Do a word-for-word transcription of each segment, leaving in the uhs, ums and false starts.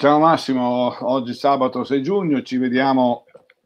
Ciao Massimo, oggi sabato sei giugno ci vediamo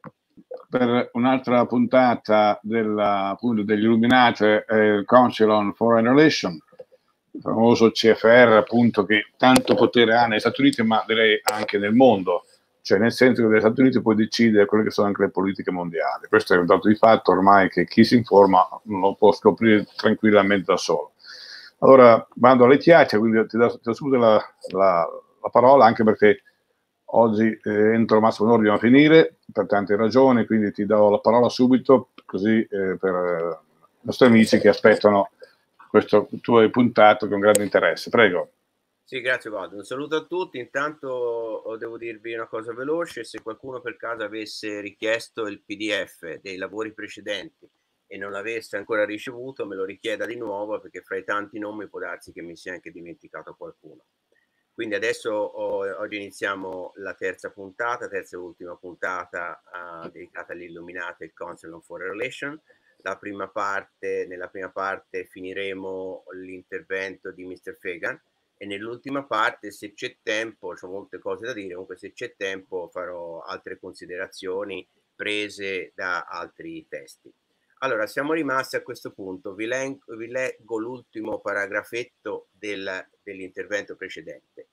per un'altra puntata della, appunto, degli Illuminati e il Council on Foreign Relations, il famoso C F R, appunto, che tanto potere ha negli Stati Uniti, ma direi anche nel mondo, cioè nel senso che negli Stati Uniti puoi decidere quelle che sono anche le politiche mondiali. Questo è un dato di fatto ormai che chi si informa non lo può scoprire tranquillamente da solo. Allora vado alle chiacchiere, quindi ti do, ti do subito la, la, la parola, anche perché oggi eh, entro massimo un'ora a finire per tante ragioni, quindi ti do la parola subito, così eh, per eh, i nostri amici che aspettano questo tuo puntato con grande interesse. Prego. Sì, grazie Vado. Un saluto a tutti. Intanto devo dirvi una cosa veloce: se qualcuno per caso avesse richiesto il P D F dei lavori precedenti e non l'avesse ancora ricevuto, me lo richieda di nuovo, perché fra i tanti nomi può darsi che mi sia anche dimenticato qualcuno. Quindi adesso oh, oggi iniziamo la terza puntata, terza e ultima puntata uh, dedicata agli Illuminati e il Council on Foreign Relations. La prima parte, nella prima parte finiremo l'intervento di mister Fagan, e nell'ultima parte, se c'è tempo, c'ho molte cose da dire, comunque se c'è tempo farò altre considerazioni prese da altri testi. Allora, siamo rimasti a questo punto, vi, len- vi leggo l'ultimo paragrafetto del, dell'intervento precedente.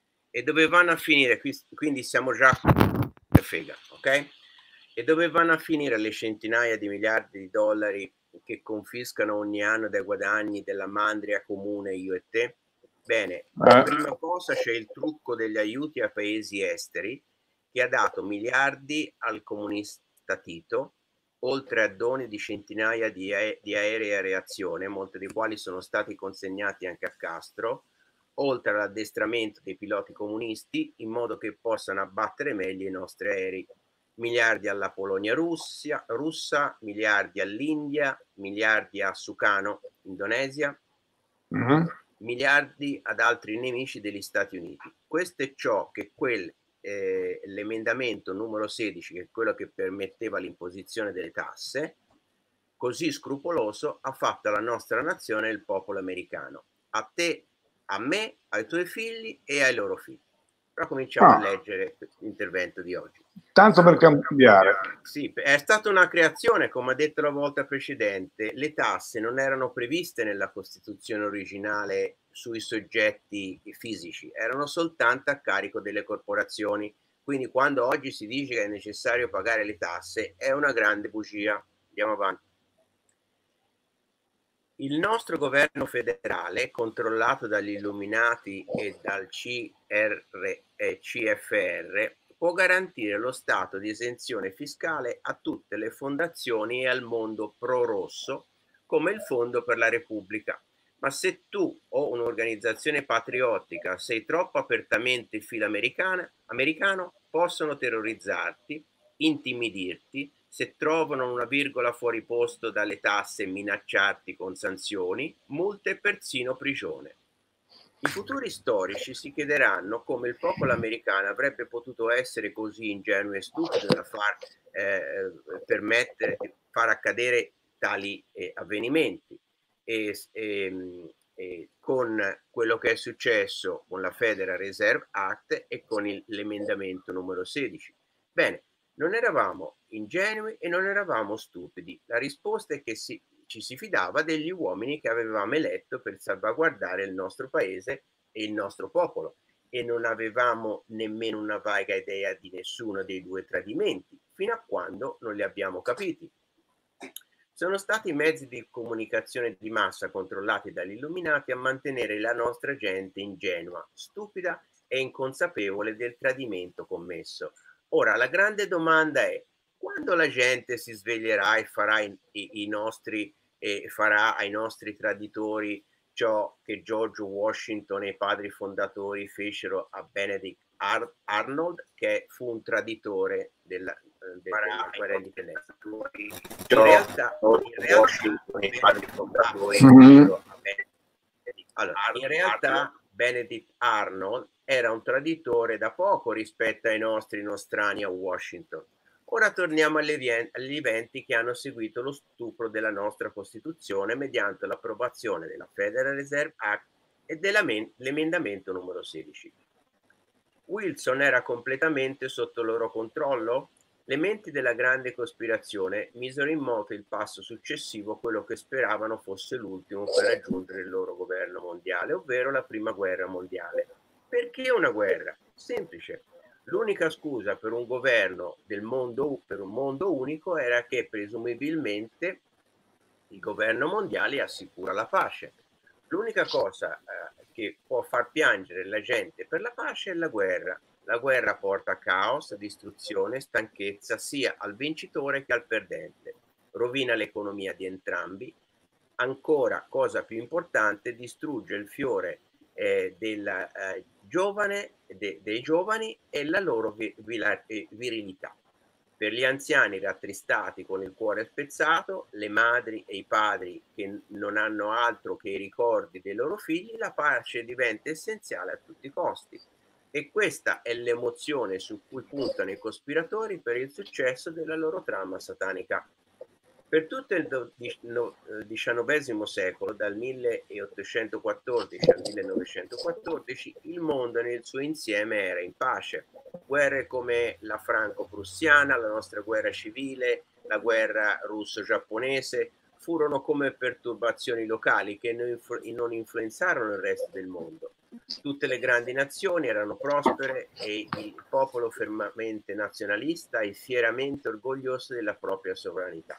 E dove vanno a finire, quindi siamo già per Fega, ok? E dove vanno a finire le centinaia di miliardi di dollari che confiscano ogni anno dai guadagni della mandria comune io e te? Bene, per prima cosa c'è il trucco degli aiuti a paesi esteri, che ha dato miliardi al comunista Tito, oltre a doni di centinaia di, ae- di aerei a reazione, molti dei quali sono stati consegnati anche a Castro, oltre all'addestramento dei piloti comunisti in modo che possano abbattere meglio i nostri aerei. Miliardi alla Polonia Russia, russa, miliardi all'India, miliardi a Sukarno, Indonesia, uh-huh. miliardi ad altri nemici degli Stati Uniti. Questo è ciò che quel, eh, l'emendamento numero sedici, che è quello che permetteva l'imposizione delle tasse, così scrupoloso, ha fatto alla nostra nazione e il popolo americano. A te, a me, ai tuoi figli e ai loro figli. Però cominciamo ah. a leggere l'intervento di oggi. Tanto per cambiare. Sì, è stata una creazione, come ha detto la volta precedente. Le tasse non erano previste nella Costituzione originale sui soggetti fisici, erano soltanto a carico delle corporazioni. Quindi quando oggi si dice che è necessario pagare le tasse, è una grande bugia. Andiamo avanti. Il nostro governo federale, controllato dagli Illuminati e dal C R e C F R, può garantire lo stato di esenzione fiscale a tutte le fondazioni e al mondo pro-rosso, come il Fondo per la Repubblica. Ma se tu o un'organizzazione patriottica sei troppo apertamente filo-americano, possono terrorizzarti, intimidirti, se trovano una virgola fuori posto dalle tasse, minacciarti con sanzioni, multe e persino prigione. I futuri storici si chiederanno come il popolo americano avrebbe potuto essere così ingenuo e stupido da far eh, permettere di far accadere tali eh, avvenimenti. E, e, e con quello che è successo con la Federal Reserve Act e con il, l'emendamento numero sedici. Bene, non eravamo ingenui e non eravamo stupidi. La risposta è che si, ci si fidava degli uomini che avevamo eletto per salvaguardare il nostro paese e il nostro popolo, e non avevamo nemmeno una vaga idea di nessuno dei due tradimenti, fino a quando non li abbiamo capiti. Sono stati i mezzi di comunicazione di massa controllati dagli Illuminati a mantenere la nostra gente ingenua, stupida e inconsapevole del tradimento commesso. Ora, la grande domanda è: quando la gente si sveglierà e farà i, i, i nostri, eh, farà ai nostri traditori ciò che George Washington e i padri fondatori fecero a Benedict Ar- Arnold, che fu un traditore della, de, della guerra d'indipendenza? In realtà, in realtà, allora, in realtà Benedict Arnold era un traditore da poco rispetto ai nostri nostrani a Washington. Ora torniamo agli eventi che hanno seguito lo stupro della nostra Costituzione mediante l'approvazione della Federal Reserve Act e dell'emendamento numero sedici. Wilson era completamente sotto il loro controllo? Le menti della grande cospirazione misero in moto il passo successivo, quello che speravano fosse l'ultimo per raggiungere il loro governo mondiale, ovvero la prima guerra mondiale. Perché una guerra? Semplice. L'unica scusa per un governo del mondo, per un mondo unico, era che presumibilmente il governo mondiale assicura la pace. L'unica cosa eh, che può far piangere la gente per la pace è la guerra. La guerra porta caos, distruzione, stanchezza sia al vincitore che al perdente. Rovina l'economia di entrambi. Ancora, cosa più importante, distrugge il fiore eh, del eh, giovane, de, dei giovani e la loro vi, vila, eh, virilità. Per gli anziani rattristati con il cuore spezzato, le madri e i padri che non hanno altro che i ricordi dei loro figli, la pace diventa essenziale a tutti i costi. E questa è l'emozione su cui puntano i cospiratori per il successo della loro trama satanica. Per tutto il diciannovesimo secolo, dal milleottocentoquattordici al millenovecentoquattordici, il mondo nel suo insieme era in pace. Guerre come la franco-prussiana, la nostra guerra civile, la guerra russo-giapponese furono come perturbazioni locali che non influenzarono il resto del mondo. Tutte le grandi nazioni erano prospere e il popolo fermamente nazionalista e fieramente orgoglioso della propria sovranità.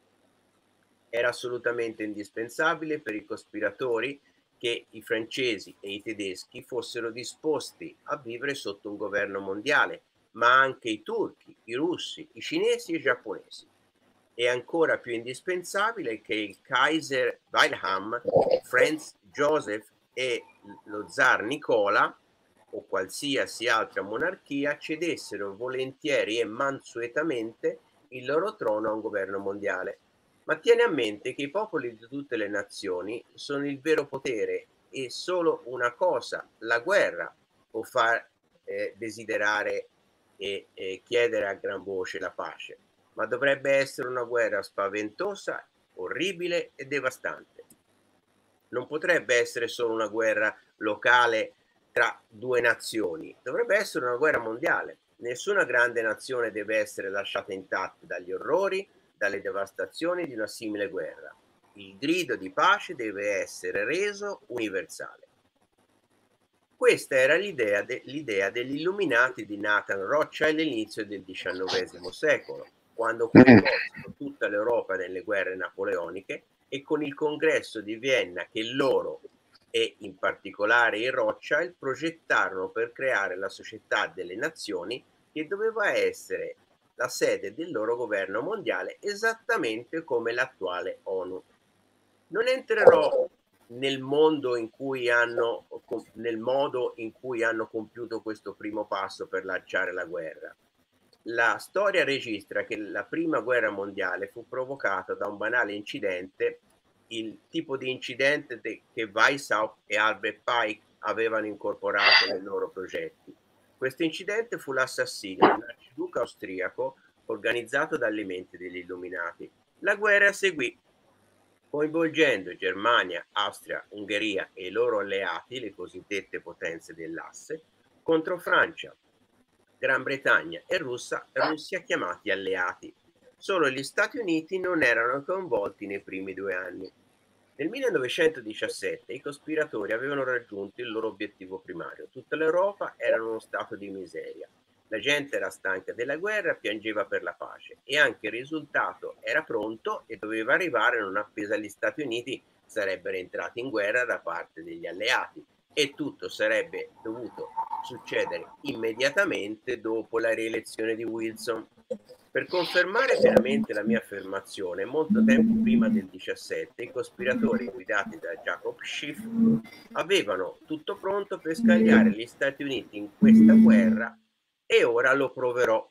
Era assolutamente indispensabile per i cospiratori che i francesi e i tedeschi fossero disposti a vivere sotto un governo mondiale, ma anche i turchi, i russi, i cinesi e i giapponesi. È ancora più indispensabile che il Kaiser Wilhelm, Franz Joseph e lo zar Nicola o qualsiasi altra monarchia cedessero volentieri e mansuetamente il loro trono a un governo mondiale. Ma tiene a mente che i popoli di tutte le nazioni sono il vero potere e solo una cosa, la guerra, può far eh, desiderare e, e chiedere a gran voce la pace. Ma dovrebbe essere una guerra spaventosa, orribile e devastante. Non potrebbe essere solo una guerra locale tra due nazioni, dovrebbe essere una guerra mondiale. Nessuna grande nazione deve essere lasciata intatta dagli orrori, dalle devastazioni di una simile guerra. Il grido di pace deve essere reso universale. Questa era l'idea, de, l'idea degli illuminati di Nathan Rothschild all'inizio del diciannovesimo secolo, quando coinvolsero tutta l'Europa nelle guerre napoleoniche e con il congresso di Vienna che loro e in particolare i Rothschild progettarono per creare la società delle nazioni che doveva essere la sede del loro governo mondiale esattamente come l'attuale ONU. Non entrerò nel mondo in cui hanno nel modo in cui hanno compiuto questo primo passo per lanciare la guerra. La storia registra che la prima guerra mondiale fu provocata da un banale incidente, il tipo di incidente de- che Weishaupt e Albert Pike avevano incorporato nei loro progetti. Questo incidente fu l'assassinio di un arciduca austriaco organizzato dalle menti degli illuminati. La guerra seguì, coinvolgendo Germania, Austria, Ungheria e i loro alleati, le cosiddette potenze dell'asse, contro Francia, Gran Bretagna e Russia, Russia chiamati alleati. Solo gli Stati Uniti non erano coinvolti nei primi due anni. Nel millenovecentodiciassette i cospiratori avevano raggiunto il loro obiettivo primario. Tutta l'Europa era in uno stato di miseria. La gente era stanca della guerra, piangeva per la pace e anche il risultato era pronto e doveva arrivare non appena gli Stati Uniti sarebbero entrati in guerra da parte degli alleati e tutto sarebbe dovuto succedere immediatamente dopo la rielezione di Wilson. Per confermare pienamente la mia affermazione, molto tempo prima del diciassette, i cospiratori guidati da Jacob Schiff avevano tutto pronto per scagliare gli Stati Uniti in questa guerra e ora lo proverò.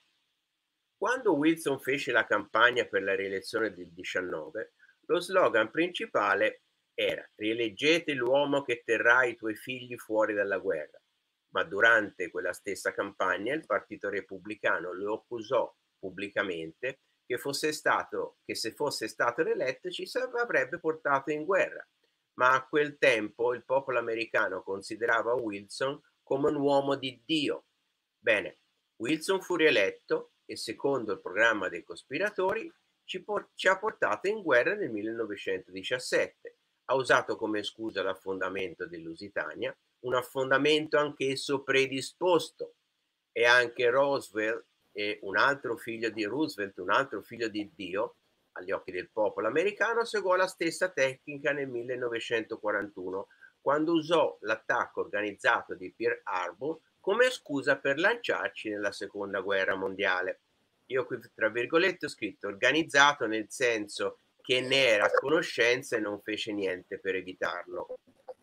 Quando Wilson fece la campagna per la rielezione del diciannove, lo slogan principale era «Rieleggete l'uomo che terrà i tuoi figli fuori dalla guerra». Ma durante quella stessa campagna il Partito Repubblicano lo accusò pubblicamente che, fosse stato, che se fosse stato rieletto ci avrebbe portato in guerra. Ma a quel tempo il popolo americano considerava Wilson come un uomo di Dio Bene, Wilson fu rieletto e secondo il programma dei cospiratori ci, por- ci ha portato in guerra nel millenovecentodiciassette. Ha usato come scusa l'affondamento del Lusitania, un affondamento anch'esso predisposto, e anche Roosevelt e un altro figlio di Roosevelt, un altro figlio di Dio, agli occhi del popolo americano, seguò la stessa tecnica nel millenovecentoquarantuno, quando usò l'attacco organizzato di Pearl Harbor come scusa per lanciarci nella seconda guerra mondiale. Io qui tra virgolette ho scritto organizzato nel senso che ne era a conoscenza e non fece niente per evitarlo.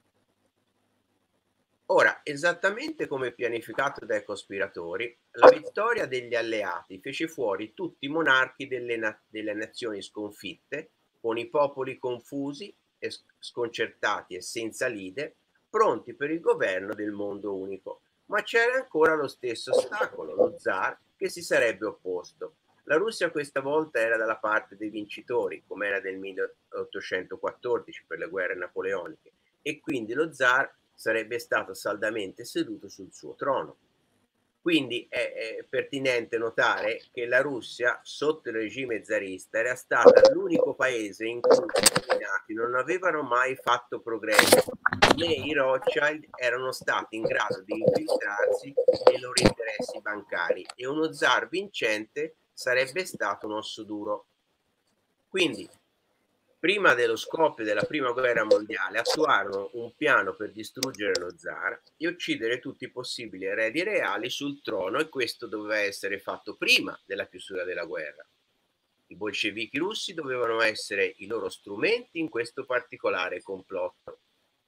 Ora, esattamente come pianificato dai cospiratori, la vittoria degli alleati fece fuori tutti i monarchi delle, na- delle nazioni sconfitte, con i popoli confusi e sconcertati e senza leader, pronti per il governo del mondo unico. Ma c'era ancora lo stesso ostacolo, lo zar, che si sarebbe opposto. La Russia questa volta era dalla parte dei vincitori, come era del milleottocentoquattordici per le guerre napoleoniche, e quindi lo zar sarebbe stato saldamente seduto sul suo trono. Quindi è, è pertinente notare che la Russia, sotto il regime zarista, era stata l'unico paese in cui i illuminati non avevano mai fatto progresso, né i Rothschild erano stati in grado di infiltrarsi nei loro interessi bancari, e uno zar vincente sarebbe stato un osso duro. Quindi, prima dello scoppio della prima guerra mondiale, attuarono un piano per distruggere lo zar e uccidere tutti i possibili eredi reali sul trono, e questo doveva essere fatto prima della chiusura della guerra. I bolscevichi russi dovevano essere i loro strumenti in questo particolare complotto.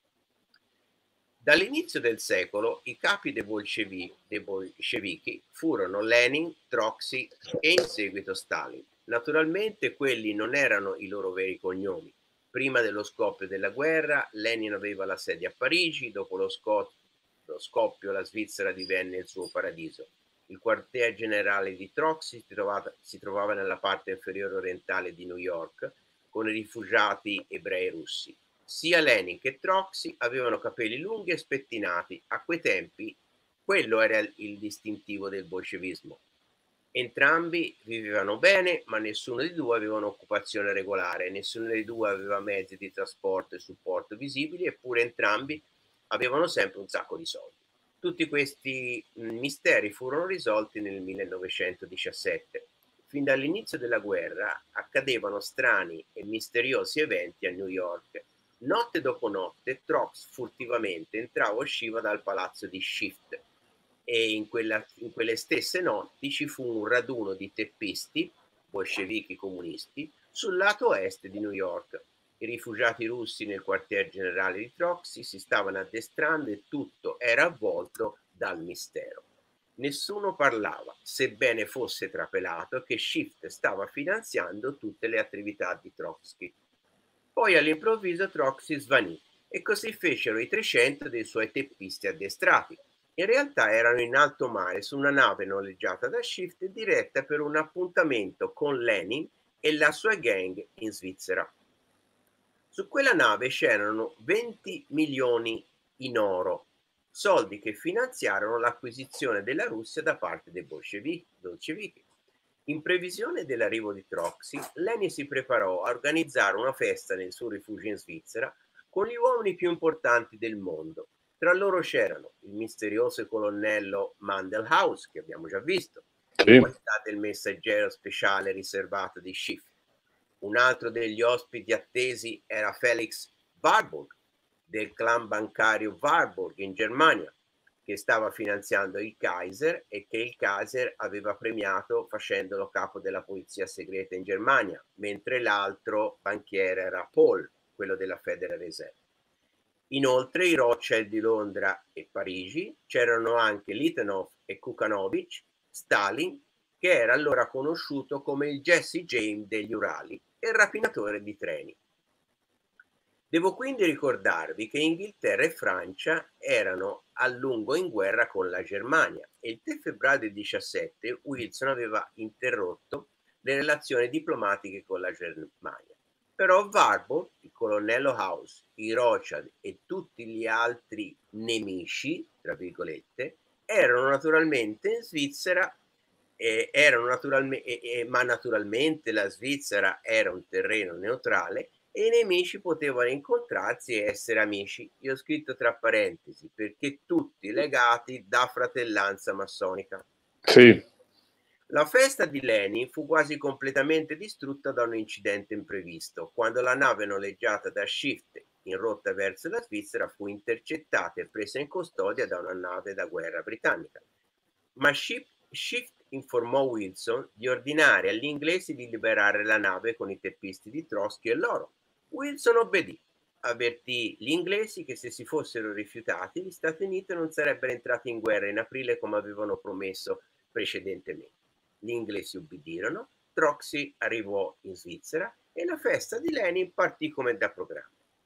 Dall'inizio del secolo i capi dei bolscevichi, dei bolscevichi furono Lenin, Trotsky e in seguito Stalin. Naturalmente quelli non erano i loro veri cognomi. Prima dello scoppio della guerra Lenin aveva la sede a Parigi, dopo lo, scop- lo scoppio la Svizzera divenne il suo paradiso. Il quartier generale di Trotsky si trovava, si trovava nella parte inferiore orientale di New York, con i rifugiati ebrei russi. Sia Lenin che Trotsky avevano capelli lunghi e spettinati. A quei tempi quello era il distintivo del bolscevismo. Entrambi vivevano bene, ma nessuno dei due aveva un'occupazione regolare, nessuno dei due aveva mezzi di trasporto e supporto visibili, eppure entrambi avevano sempre un sacco di soldi. Tutti questi misteri furono risolti nel millenovecentodiciassette. Fin dall'inizio della guerra accadevano strani e misteriosi eventi a New York. Notte dopo notte Trotsky furtivamente entrava e usciva dal palazzo di Schiff, e in, quella, in quelle stesse notti ci fu un raduno di teppisti, bolscevichi comunisti, sul lato est di New York. I rifugiati russi nel quartier generale di Trotsky si stavano addestrando e tutto era avvolto dal mistero. Nessuno parlava, sebbene fosse trapelato che Schiff stava finanziando tutte le attività di Trotsky. Poi all'improvviso Trotsky svanì e così fecero i trecento dei suoi teppisti addestrati. In realtà erano in alto mare su una nave noleggiata da Schiff diretta per un appuntamento con Lenin e la sua gang in Svizzera. Su quella nave c'erano venti milioni in oro, soldi che finanziarono l'acquisizione della Russia da parte dei bolscevichi. In previsione dell'arrivo di Trotsky, Lenin si preparò a organizzare una festa nel suo rifugio in Svizzera con gli uomini più importanti del mondo. Tra loro c'erano il misterioso colonnello Mandelhaus, che abbiamo già visto, Sì. in qualità del messaggero speciale riservato di Schiff. Un altro degli ospiti attesi era Felix Warburg, del clan bancario Warburg in Germania, che stava finanziando il Kaiser e che il Kaiser aveva premiato facendolo capo della polizia segreta in Germania, mentre l'altro banchiere era Paul, quello della Federal Reserve. Inoltre i Rothschild di Londra e Parigi, c'erano anche Litvinov e Kukanovich, Stalin, che era allora conosciuto come il Jesse James degli Urali e il rapinatore di treni. Devo quindi ricordarvi che Inghilterra e Francia erano a lungo in guerra con la Germania e il tre febbraio del diciassette Wilson aveva interrotto le relazioni diplomatiche con la Germania. Però Warburg, il colonnello House, i Rothschild e tutti gli altri nemici, tra virgolette, erano naturalmente in Svizzera, eh, erano naturalmente, eh, eh, ma naturalmente la Svizzera era un terreno neutrale e i nemici potevano incontrarsi e essere amici. Io ho scritto tra parentesi, perché tutti legati da fratellanza massonica. Sì. La festa di Lenin fu quasi completamente distrutta da un incidente imprevisto, quando la nave noleggiata da Schiff in rotta verso la Svizzera fu intercettata e presa in custodia da una nave da guerra britannica. Ma Schiff, Schiff informò Wilson di ordinare agli inglesi di liberare la nave con i teppisti di Trotsky e l'oro. Wilson obbedì. Avvertì gli inglesi che se si fossero rifiutati gli Stati Uniti non sarebbero entrati in guerra in aprile come avevano promesso precedentemente. Gli inglesi ubbidirono, Trotsky arrivò in Svizzera e la festa di Lenin partì come da programma.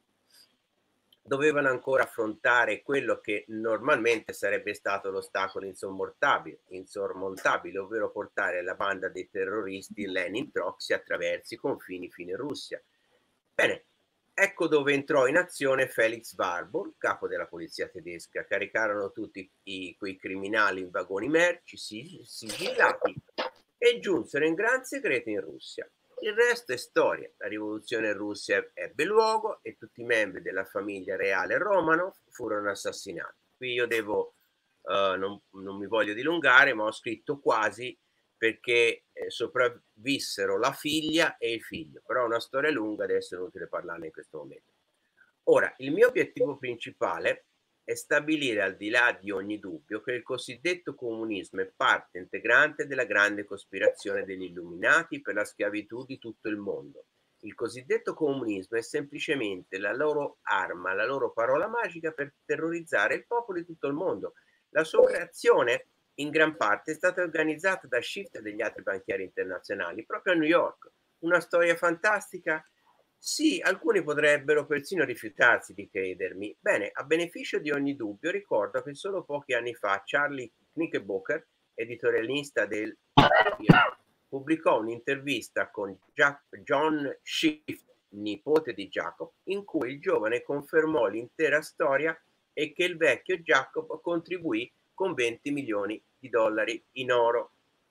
Dovevano ancora affrontare quello che normalmente sarebbe stato l'ostacolo insormontabile, insormontabile, ovvero portare la banda dei terroristi Lenin-Trotsky attraverso i confini fino in Russia. Bene, ecco dove entrò in azione Felix Warburg, capo della polizia tedesca. Caricarono tutti i, quei criminali in vagoni merci sigillati e giunsero in gran segreto in Russia. Il resto è storia. La rivoluzione russa ebbe luogo e tutti i membri della famiglia reale Romanov furono assassinati. Qui io devo, uh, non, non mi voglio dilungare, ma ho scritto quasi perché eh, sopravvissero la figlia e il figlio, però è una storia lunga, adesso è inutile parlarne in questo momento. Ora, il mio obiettivo principale è stabilire al di là di ogni dubbio che il cosiddetto comunismo è parte integrante della grande cospirazione degli Illuminati per la schiavitù di tutto il mondo. Il cosiddetto comunismo è semplicemente la loro arma, la loro parola magica per terrorizzare il popolo di tutto il mondo. La sua creazione in gran parte è stata organizzata da Schiff e degli altri banchieri internazionali proprio a New York. Una storia fantastica? Sì, alcuni potrebbero persino rifiutarsi di credermi. Bene, a beneficio di ogni dubbio ricordo che solo pochi anni fa Charlie Knickerbocker, editorialista del pubblicò un'intervista con Jack, John Schiff, nipote di Jacob, in cui il giovane confermò l'intera storia e che il vecchio Jacob contribuì con venti milioni di dollari in oro.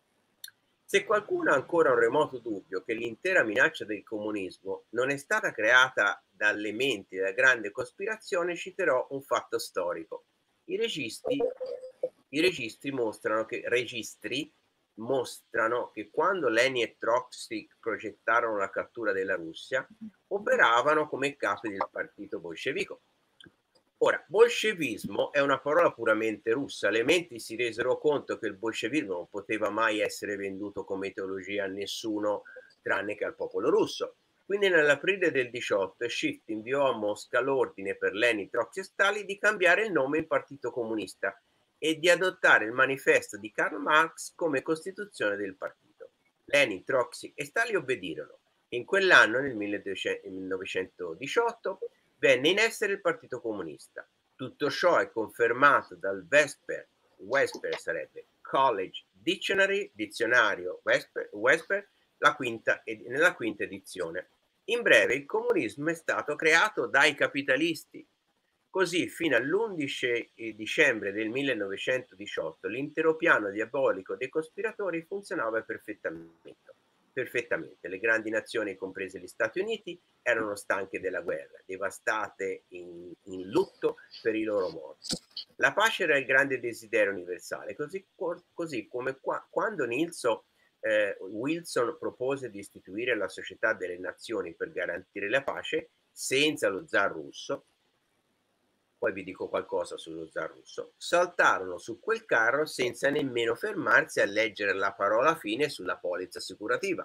Se qualcuno ha ancora un remoto dubbio che l'intera minaccia del comunismo non è stata creata dalle menti della grande cospirazione, citerò un fatto storico. I registri, i registri mostrano che registri mostrano che quando Lenin e Trotsky progettarono la cattura della Russia, operavano come capi del partito bolscevico. Ora, bolscevismo è una parola puramente russa. Le menti si resero conto che il bolscevismo non poteva mai essere venduto come ideologia a nessuno tranne che al popolo russo. Quindi nell'aprile del diciotto Schiff inviò a Mosca l'ordine per Lenin, Trotsky e Stalin di cambiare il nome in Partito Comunista e di adottare il manifesto di Karl Marx come costituzione del partito. Lenin, Trotsky e Stalin obbedirono. In quell'anno, nel millenovecentodiciotto, venne in essere il Partito Comunista. Tutto ciò è confermato dal Vesper, Vesper sarebbe College Dictionary, dizionario Vesper, Vesper la quinta, nella quinta edizione. In breve, il comunismo è stato creato dai capitalisti. Così, fino all'undici dicembre del millenovecentodiciotto, l'intero piano diabolico dei cospiratori funzionava perfettamente. perfettamente. Le grandi nazioni, comprese gli Stati Uniti, erano stanche della guerra, devastate in, in lutto per i loro morti. La pace era il grande desiderio universale, così, così come qua, quando Nilsson eh, Wilson propose di istituire la Società delle Nazioni per garantire la pace senza lo zar russo, poi vi dico qualcosa sullo zar russo, saltarono su quel carro senza nemmeno fermarsi a leggere la parola fine sulla polizza assicurativa.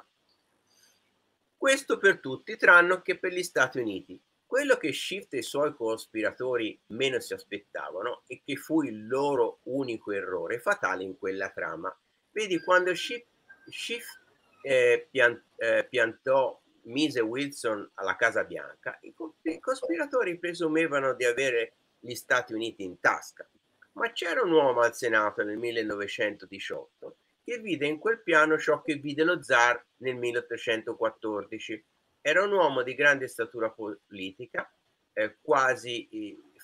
Questo per tutti tranne che per gli Stati Uniti. Quello che Schiff e i suoi cospiratori meno si aspettavano e che fu il loro unico errore fatale in quella trama. Vedi, quando Schiff, Schiff eh, pian, eh, piantò, mise Wilson alla Casa Bianca, i, i cospiratori presumevano di avere gli Stati Uniti in tasca. Ma c'era un uomo al Senato nel millenovecentodiciotto che vide in quel piano ciò che vide lo zar nel milleottocentoquattordici. Era un uomo di grande statura politica, eh, quasi eh,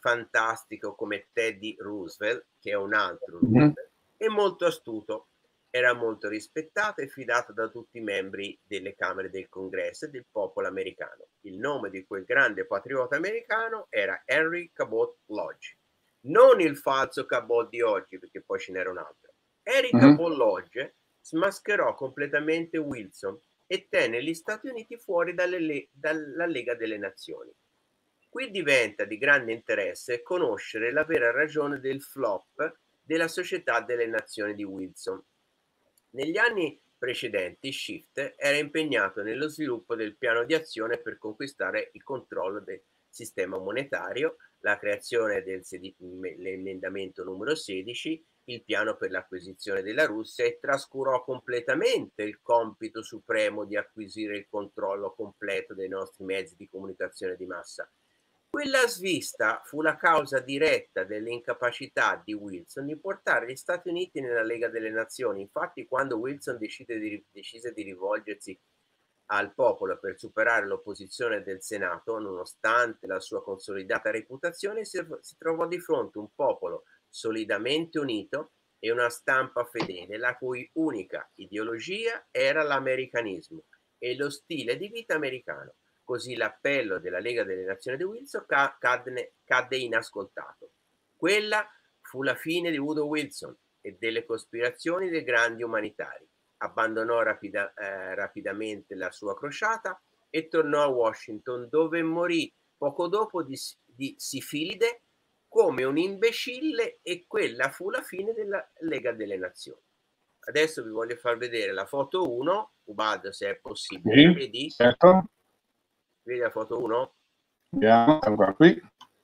fantastico come Teddy Roosevelt, che è un altro Roosevelt, mm-hmm. e molto astuto. Era molto rispettato e fidato da tutti i membri delle Camere del Congresso e del popolo americano. Il nome di quel grande patriota americano era Henry Cabot Lodge. Non il falso Cabot di oggi, perché poi ce n'era un altro. Henry mm-hmm. Cabot Lodge smascherò completamente Wilson e tenne gli Stati Uniti fuori dalle, dalla Lega delle Nazioni. Qui diventa di grande interesse conoscere la vera ragione del flop della Società delle Nazioni di Wilson. Negli anni precedenti Swift era impegnato nello sviluppo del piano di azione per conquistare il controllo del sistema monetario, la creazione dell'emendamento numero sedici, il piano per l'acquisizione della Russia, e trascurò completamente il compito supremo di acquisire il controllo completo dei nostri mezzi di comunicazione di massa. Quella svista fu la causa diretta dell'incapacità di Wilson di portare gli Stati Uniti nella Lega delle Nazioni. Infatti, quando Wilson decise di, decise di rivolgersi al popolo per superare l'opposizione del Senato, nonostante la sua consolidata reputazione, si, si trovò di fronte a un popolo solidamente unito e una stampa fedele, la cui unica ideologia era l'americanismo e lo stile di vita americano. Così l'appello della Lega delle Nazioni di Wilson cadde, cadde inascoltato. Quella fu la fine di Woodrow Wilson e delle cospirazioni dei grandi umanitari. Abbandonò rapida, eh, rapidamente la sua crociata e tornò a Washington, dove morì poco dopo di, di sifilide come un imbecille, e quella fu la fine della Lega delle Nazioni. Adesso vi voglio far vedere la foto uno, Ubad, se è possibile. Sì, vedi? Certo. Vedi la foto uno? Vediamo, eccola qui.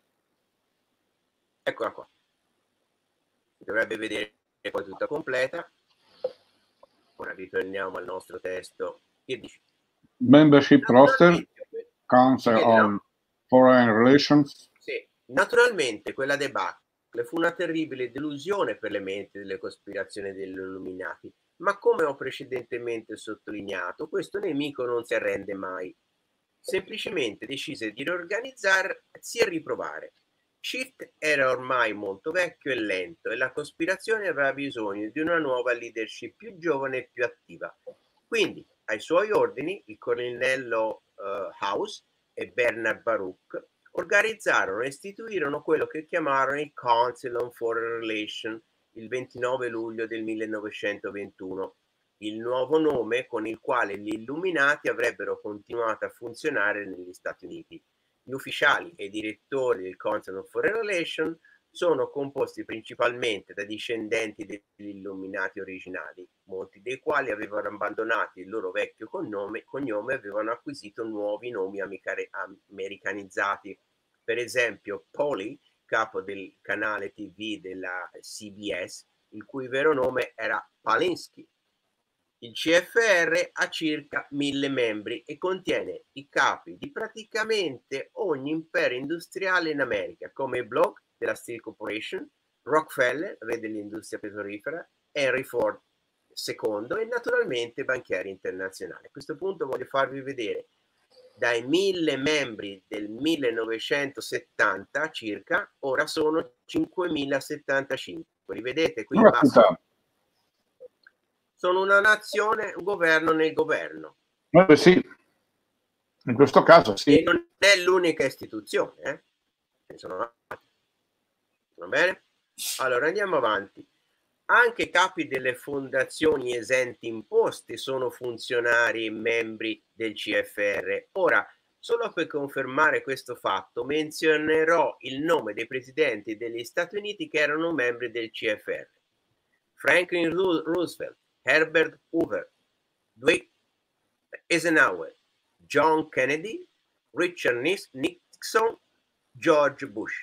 Eccola qua. Dovrebbe vedere poi tutta completa. Ora ritorniamo al nostro testo. Che dici? Membership roster, Council vedi, on no? Foreign Relations. Sì, naturalmente quella debacle fu una terribile delusione per le menti delle cospirazioni degli Illuminati, ma come ho precedentemente sottolineato, questo nemico non si arrende mai. Semplicemente decise di riorganizzarsi e riprovare. Swift era ormai molto vecchio e lento e la cospirazione aveva bisogno di una nuova leadership più giovane e più attiva. Quindi, ai suoi ordini, il colonnello uh, House e Bernard Baruch organizzarono e istituirono quello che chiamarono il Council on Foreign Relations il ventinove luglio del millenovecentoventuno. Il nuovo nome con il quale gli Illuminati avrebbero continuato a funzionare negli Stati Uniti. Gli ufficiali e i direttori del Council of Foreign Relations sono composti principalmente da discendenti degli Illuminati originali, molti dei quali avevano abbandonato il loro vecchio cognome, cognome e avevano acquisito nuovi nomi americanizzati. Per esempio, Pauly, capo del canale T V della C B S, il cui vero nome era Palinsky. Il C F R ha circa mille membri e contiene i capi di praticamente ogni impero industriale in America, come Bloch della Steel Corporation, Rockefeller, re dell'industria petrolifera, Henry Ford secondo e naturalmente banchieri internazionali. A questo punto voglio farvi vedere dai mille membri del millenovecentosettanta circa, ora sono cinquemilasettantacinque. Rivedete qui in basso? Sono una nazione, un governo nel governo. Eh sì, in questo caso sì. E non è l'unica istituzione, eh? Sono... Va bene? Allora andiamo avanti. Anche i capi delle fondazioni esenti imposti sono funzionari e membri del C F R. Ora, solo per confermare questo fatto, menzionerò il nome dei presidenti degli Stati Uniti che erano membri del C F R. Franklin Roosevelt, Herbert Hoover, Dwight Eisenhower, John Kennedy, Richard Nixon, George Bush.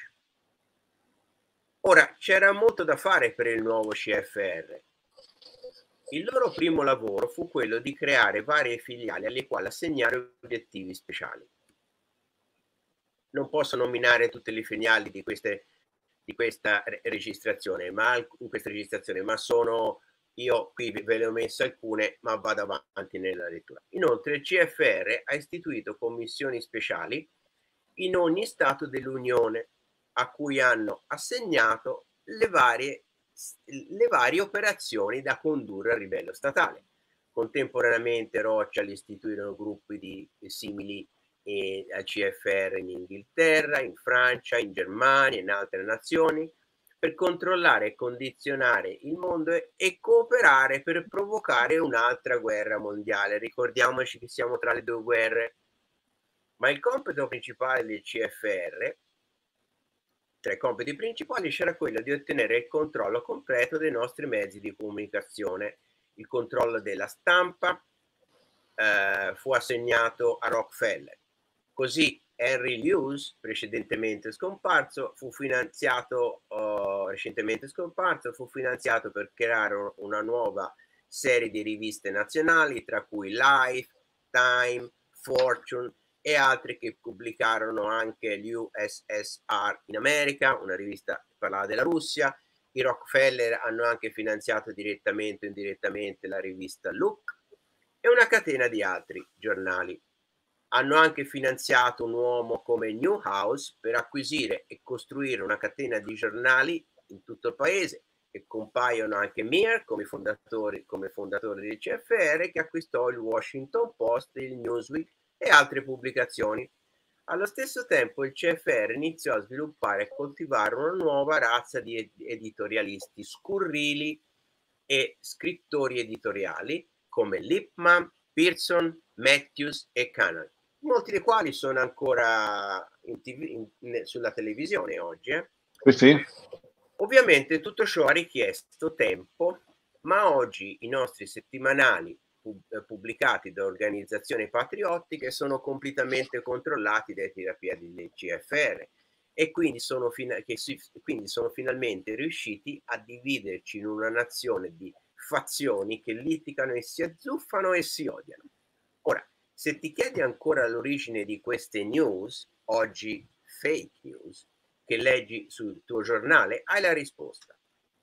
Ora, c'era molto da fare per il nuovo C F R. Il loro primo lavoro fu quello di creare varie filiali alle quali assegnare obiettivi speciali. Non posso nominare tutte le filiali di, queste, di questa registrazione, ma in questa registrazione, ma sono... Io qui ve le ho messe alcune, ma vado avanti nella lettura. Inoltre il C F R ha istituito commissioni speciali in ogni Stato dell'Unione a cui hanno assegnato le varie, le varie operazioni da condurre al livello statale. Contemporaneamente Rothschild istituirono gruppi di, simili eh, al C F R in Inghilterra, in Francia, in Germania, in altre nazioni, per controllare e condizionare il mondo e, e cooperare per provocare un'altra guerra mondiale. Ricordiamoci che siamo tra le due guerre. Ma il compito principale del C F R, tra i compiti principali, c'era quello di ottenere il controllo completo dei nostri mezzi di comunicazione. Il controllo della stampa eh, fu assegnato a Rockefeller. Così Henry Luce, precedentemente scomparso, fu finanziato, uh, recentemente scomparso, fu finanziato per creare una nuova serie di riviste nazionali, tra cui Life, Time, Fortune e altri che pubblicarono anche l'U S S R in America, una rivista che parlava della Russia. I Rockefeller hanno anche finanziato direttamente o indirettamente la rivista Look e una catena di altri giornali. Hanno anche finanziato un uomo come Newhouse per acquisire e costruire una catena di giornali in tutto il paese, e compaiono anche Meir come fondatori, come fondatore del C F R, che acquistò il Washington Post, il Newsweek e altre pubblicazioni. Allo stesso tempo il C F R iniziò a sviluppare e coltivare una nuova razza di editorialisti scurrili e scrittori editoriali come Lippmann, Pearson, Matthews e Cannon, molti dei quali sono ancora in T V, in, sulla televisione oggi. Eh? Sì, sì. Ovviamente tutto ciò ha richiesto tempo, ma oggi i nostri settimanali pubblicati da organizzazioni patriottiche sono completamente controllati dai tirapiedi del C F R e quindi sono, fina- che si, quindi sono finalmente riusciti a dividerci in una nazione di fazioni che litigano e si azzuffano e si odiano. Ora, se ti chiedi ancora l'origine di queste news, oggi fake news, che leggi sul tuo giornale, hai la risposta.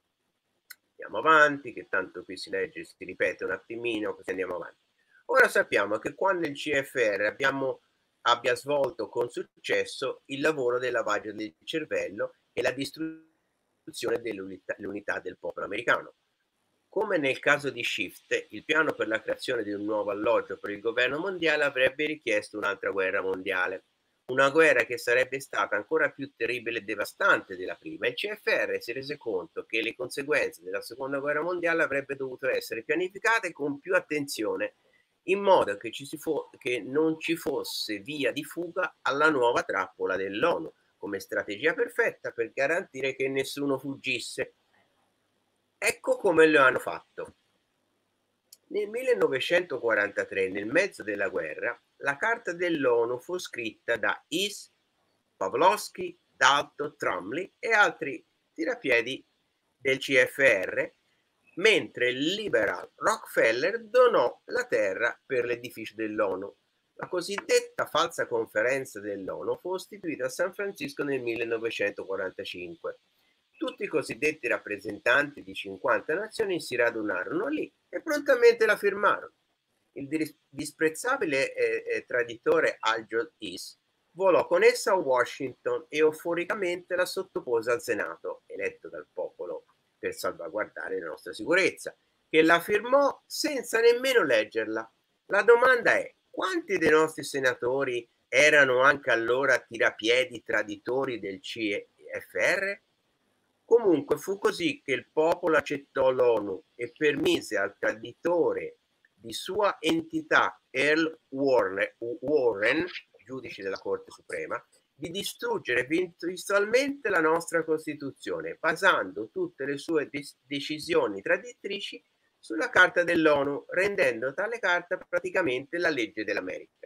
Andiamo avanti, che tanto qui si legge, si ripete un attimino, così andiamo avanti. Ora sappiamo che quando il C F R abbiamo, abbia svolto con successo il lavoro del lavaggio del cervello e la distruzione dell'unità del popolo americano. Come nel caso di Shift, il piano per la creazione di un nuovo alloggio per il governo mondiale avrebbe richiesto un'altra guerra mondiale. Una guerra che sarebbe stata ancora più terribile e devastante della prima. Il C F R si rese conto che le conseguenze della seconda guerra mondiale avrebbero dovuto essere pianificate con più attenzione, in modo che, ci si fo- che non ci fosse via di fuga alla nuova trappola dell'ONU, come strategia perfetta per garantire che nessuno fuggisse. Ecco come lo hanno fatto. Nel millenovecentoquarantatré, nel mezzo della guerra, la carta dell'ONU fu scritta da Is, Pavlovsky, Dalton, Trumley e altri tirapiedi del C F R, mentre il liberal Rockefeller donò la terra per l'edificio dell'ONU. La cosiddetta falsa conferenza dell'ONU fu istituita a San Francisco nel millenovecentoquarantacinque. Tutti i cosiddetti rappresentanti di cinquanta nazioni si radunarono lì e prontamente la firmarono. Il disprezzabile eh, eh, traditore Algiot Is volò con essa a Washington e euforicamente la sottopose al Senato, eletto dal popolo per salvaguardare la nostra sicurezza, che la firmò senza nemmeno leggerla. La domanda è: quanti dei nostri senatori erano anche allora tirapiedi traditori del C F R? Comunque fu così che il popolo accettò l'ONU e permise al traditore di sua entità Earl Warren, giudice della Corte Suprema, di distruggere virtualmente la nostra Costituzione, basando tutte le sue decisioni traditrici sulla Carta dell'ONU, rendendo tale carta praticamente la legge dell'America.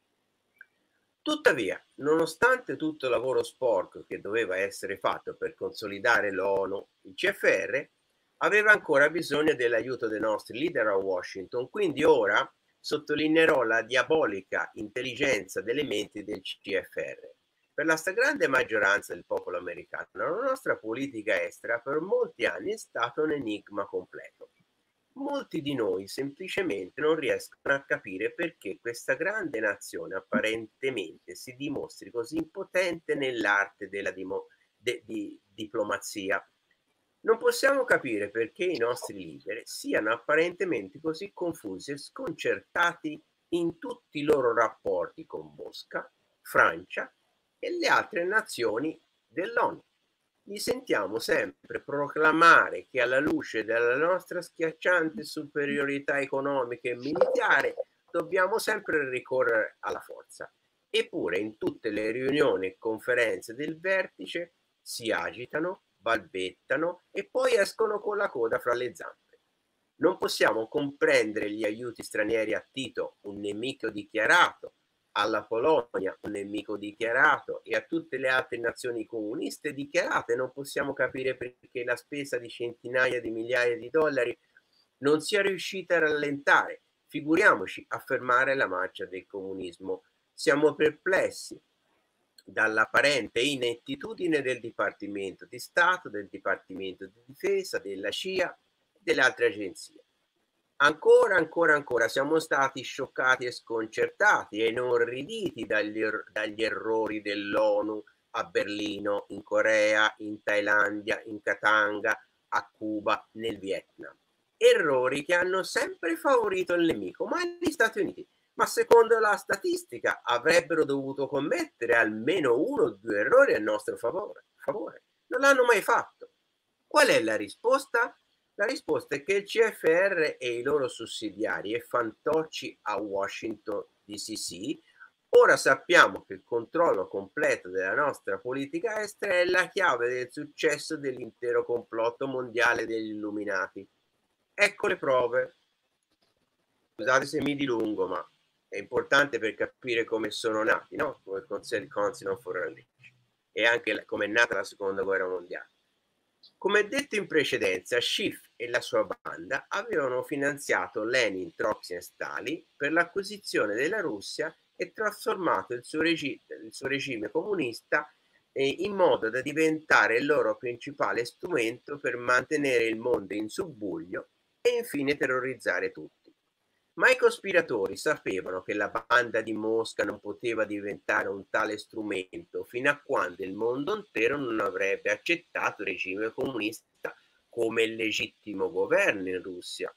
Tuttavia, nonostante tutto il lavoro sporco che doveva essere fatto per consolidare l'ONU, il C F R aveva ancora bisogno dell'aiuto dei nostri leader a Washington, quindi ora sottolineerò la diabolica intelligenza delle menti del C F R. Per la stragrande maggioranza del popolo americano, la nostra politica estera per molti anni è stata un enigma completo. Molti di noi semplicemente non riescono a capire perché questa grande nazione apparentemente si dimostri così impotente nell'arte della, dimo- de, di diplomazia. Non possiamo capire perché i nostri leader siano apparentemente così confusi e sconcertati in tutti i loro rapporti con Mosca, Francia e le altre nazioni dell'ONU. Li sentiamo sempre proclamare che alla luce della nostra schiacciante superiorità economica e militare dobbiamo sempre ricorrere alla forza. Eppure in tutte le riunioni e conferenze del vertice si agitano, balbettano e poi escono con la coda fra le zampe. Non possiamo comprendere gli aiuti stranieri a Tito, un nemico dichiarato, alla Polonia, un nemico dichiarato, e a tutte le altre nazioni comuniste dichiarate. Non possiamo capire perché la spesa di centinaia di migliaia di dollari non sia riuscita a rallentare, figuriamoci a fermare la marcia del comunismo. Siamo perplessi dall'apparente inettitudine del Dipartimento di Stato, del Dipartimento di Difesa, della C I A e delle altre agenzie. Ancora, ancora, ancora siamo stati scioccati e sconcertati e inorriditi dagli, er dagli errori dell'ONU a Berlino, in Corea, in Thailandia, in Katanga, a Cuba, nel Vietnam. Errori che hanno sempre favorito il nemico, ma gli Stati Uniti, ma secondo la statistica avrebbero dovuto commettere almeno uno o due errori a nostro favore. favore. Non l'hanno mai fatto. Qual è la risposta? La risposta è che il C F R e i loro sussidiari e fantocci a Washington D C ora sappiamo che il controllo completo della nostra politica estera è la chiave del successo dell'intero complotto mondiale degli Illuminati. Ecco le prove. Scusate se mi dilungo, ma è importante per capire come sono nati, no? Come il Council on Foreign Relations e anche come è nata la seconda guerra mondiale. Come detto in precedenza, Schiff e la sua banda avevano finanziato Lenin, Trotsky e Stalin per l'acquisizione della Russia e trasformato il suo, regi il suo regime comunista eh, in modo da diventare il loro principale strumento per mantenere il mondo in subbuglio e infine terrorizzare tutti. Ma i cospiratori sapevano che la banda di Mosca non poteva diventare un tale strumento fino a quando il mondo intero non avrebbe accettato il regime comunista come il legittimo governo in Russia.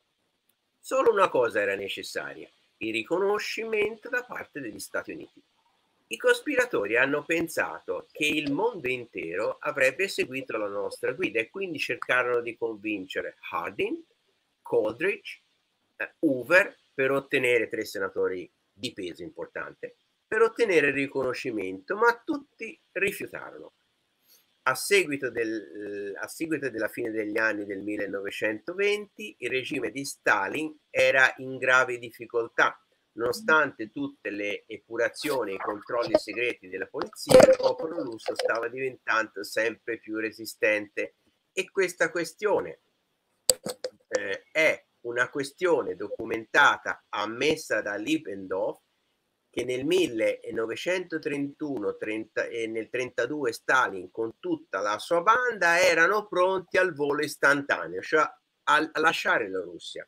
Solo una cosa era necessaria: il riconoscimento da parte degli Stati Uniti. I cospiratori hanno pensato che il mondo intero avrebbe seguito la nostra guida e quindi cercarono di convincere Harding, Coolidge, Hoover per ottenere tre senatori di peso importante, per ottenere il riconoscimento, ma tutti rifiutarono. A seguito, del, a seguito della fine degli anni del millenovecentoventi, il regime di Stalin era in grave difficoltà. Nonostante tutte le epurazioni e i controlli segreti della polizia, il popolo russo stava diventando sempre più resistente e questa questione eh, è una questione documentata ammessa da Lippendorf, che nel millenovecentotrentuno trenta, e nel trentadue Stalin con tutta la sua banda erano pronti al volo istantaneo, cioè a, a lasciare la Russia.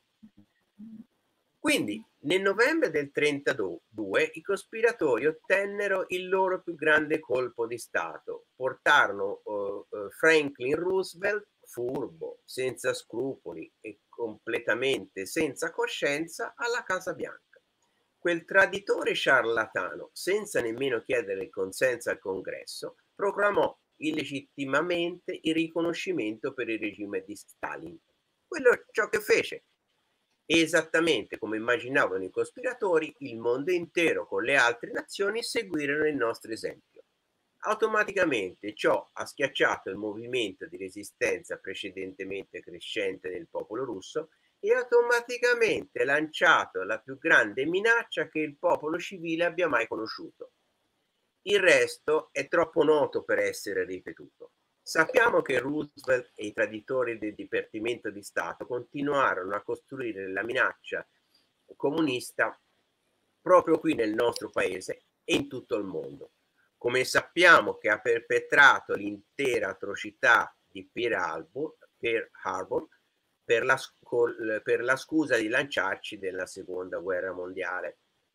Quindi nel novembre del trentadue i cospiratori ottennero il loro più grande colpo di Stato, portarono uh, uh, Franklin Roosevelt, furbo, senza scrupoli e completamente senza coscienza, alla Casa Bianca. Quel traditore ciarlatano, senza nemmeno chiedere il consenso al Congresso, proclamò illegittimamente il riconoscimento per il regime di Stalin. Quello è ciò che fece. Esattamente come immaginavano i cospiratori, il mondo intero con le altre nazioni seguirono il nostro esempio. Automaticamente ciò ha schiacciato il movimento di resistenza precedentemente crescente nel popolo russo e automaticamente lanciato la più grande minaccia che il popolo civile abbia mai conosciuto. Il resto è troppo noto per essere ripetuto. Sappiamo che Roosevelt e i traditori del Dipartimento di Stato continuarono a costruire la minaccia comunista proprio qui nel nostro paese e in tutto il mondo. Come sappiamo che ha perpetrato l'intera atrocità di Pearl Harbor, Pearl Harbor per, la, per la scusa di lanciarci nella seconda guerra mondiale.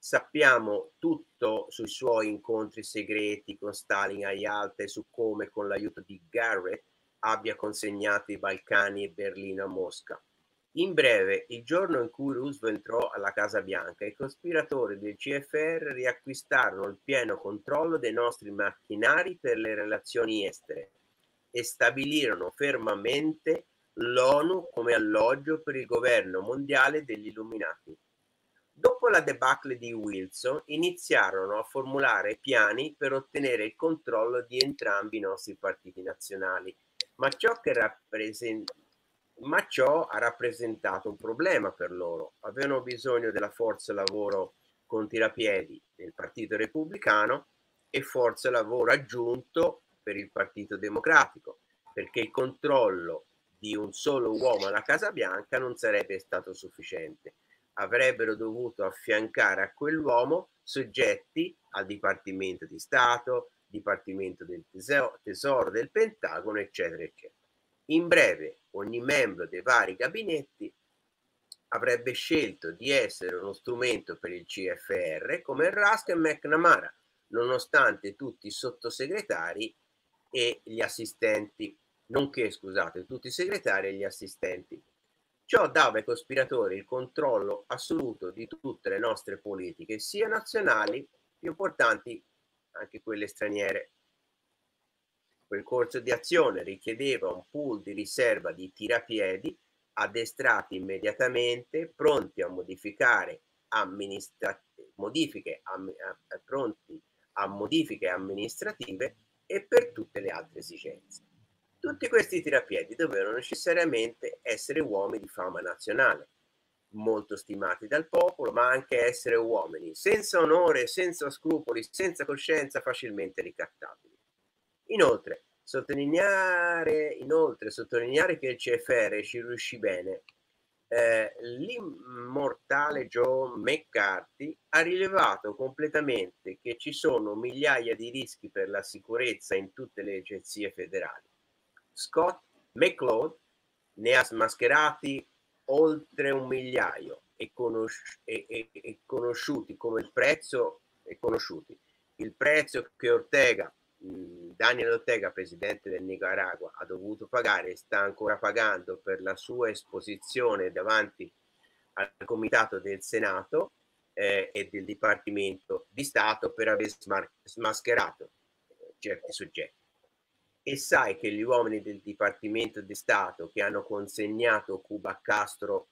Sappiamo tutto sui suoi incontri segreti con Stalin a Yalta e su come, con l'aiuto di Garrett, abbia consegnato i Balcani e Berlino a Mosca. In breve, il giorno in cui Roosevelt entrò alla Casa Bianca, i cospiratori del C F R riacquistarono il pieno controllo dei nostri macchinari per le relazioni estere e stabilirono fermamente l'ONU come alloggio per il governo mondiale degli Illuminati. Dopo la debacle di Wilson, iniziarono a formulare piani per ottenere il controllo di entrambi i nostri partiti nazionali, ma ciò, che rappresent- ma ciò ha rappresentato un problema per loro. Avevano bisogno della forza lavoro con tirapiedi del Partito Repubblicano e forza lavoro aggiunto per il Partito Democratico, perché il controllo di un solo uomo alla Casa Bianca non sarebbe stato sufficiente. Avrebbero dovuto affiancare a quell'uomo soggetti al Dipartimento di Stato, Dipartimento del Tesoro, tesoro del Pentagono, eccetera, eccetera. In breve, ogni membro dei vari gabinetti avrebbe scelto di essere uno strumento per il C F R come Rusk e McNamara, nonostante tutti i sottosegretari e gli assistenti, nonché, scusate, tutti i segretari e gli assistenti. Ciò dava ai cospiratori il controllo assoluto di tutte le nostre politiche, sia nazionali, più importanti anche quelle straniere. Quel corso di azione richiedeva un pool di riserva di tirapiedi addestrati immediatamente, pronti a modificare modifiche, am a, pronti a modifiche amministrative e per tutte le altre esigenze. Tutti questi tirapiedi dovevano necessariamente essere uomini di fama nazionale, molto stimati dal popolo, ma anche essere uomini senza onore, senza scrupoli, senza coscienza, facilmente ricattabili. Inoltre, sottolineare, inoltre, sottolineare che il C F R ci riuscì bene. Eh, l'immortale Joe McCarthy ha rilevato completamente che ci sono migliaia di rischi per la sicurezza in tutte le agenzie federali. Scott McCloud ne ha smascherati oltre un migliaio e, conosci- e, e, e conosciuti come il prezzo e conosciuti il prezzo che Ortega Daniel Ortega, presidente del Nicaragua, ha dovuto pagare e sta ancora pagando per la sua esposizione davanti al comitato del Senato eh, e del Dipartimento di Stato per aver smascherato certi soggetti. E sai che gli uomini del Dipartimento di Stato che hanno consegnato Cuba a Castro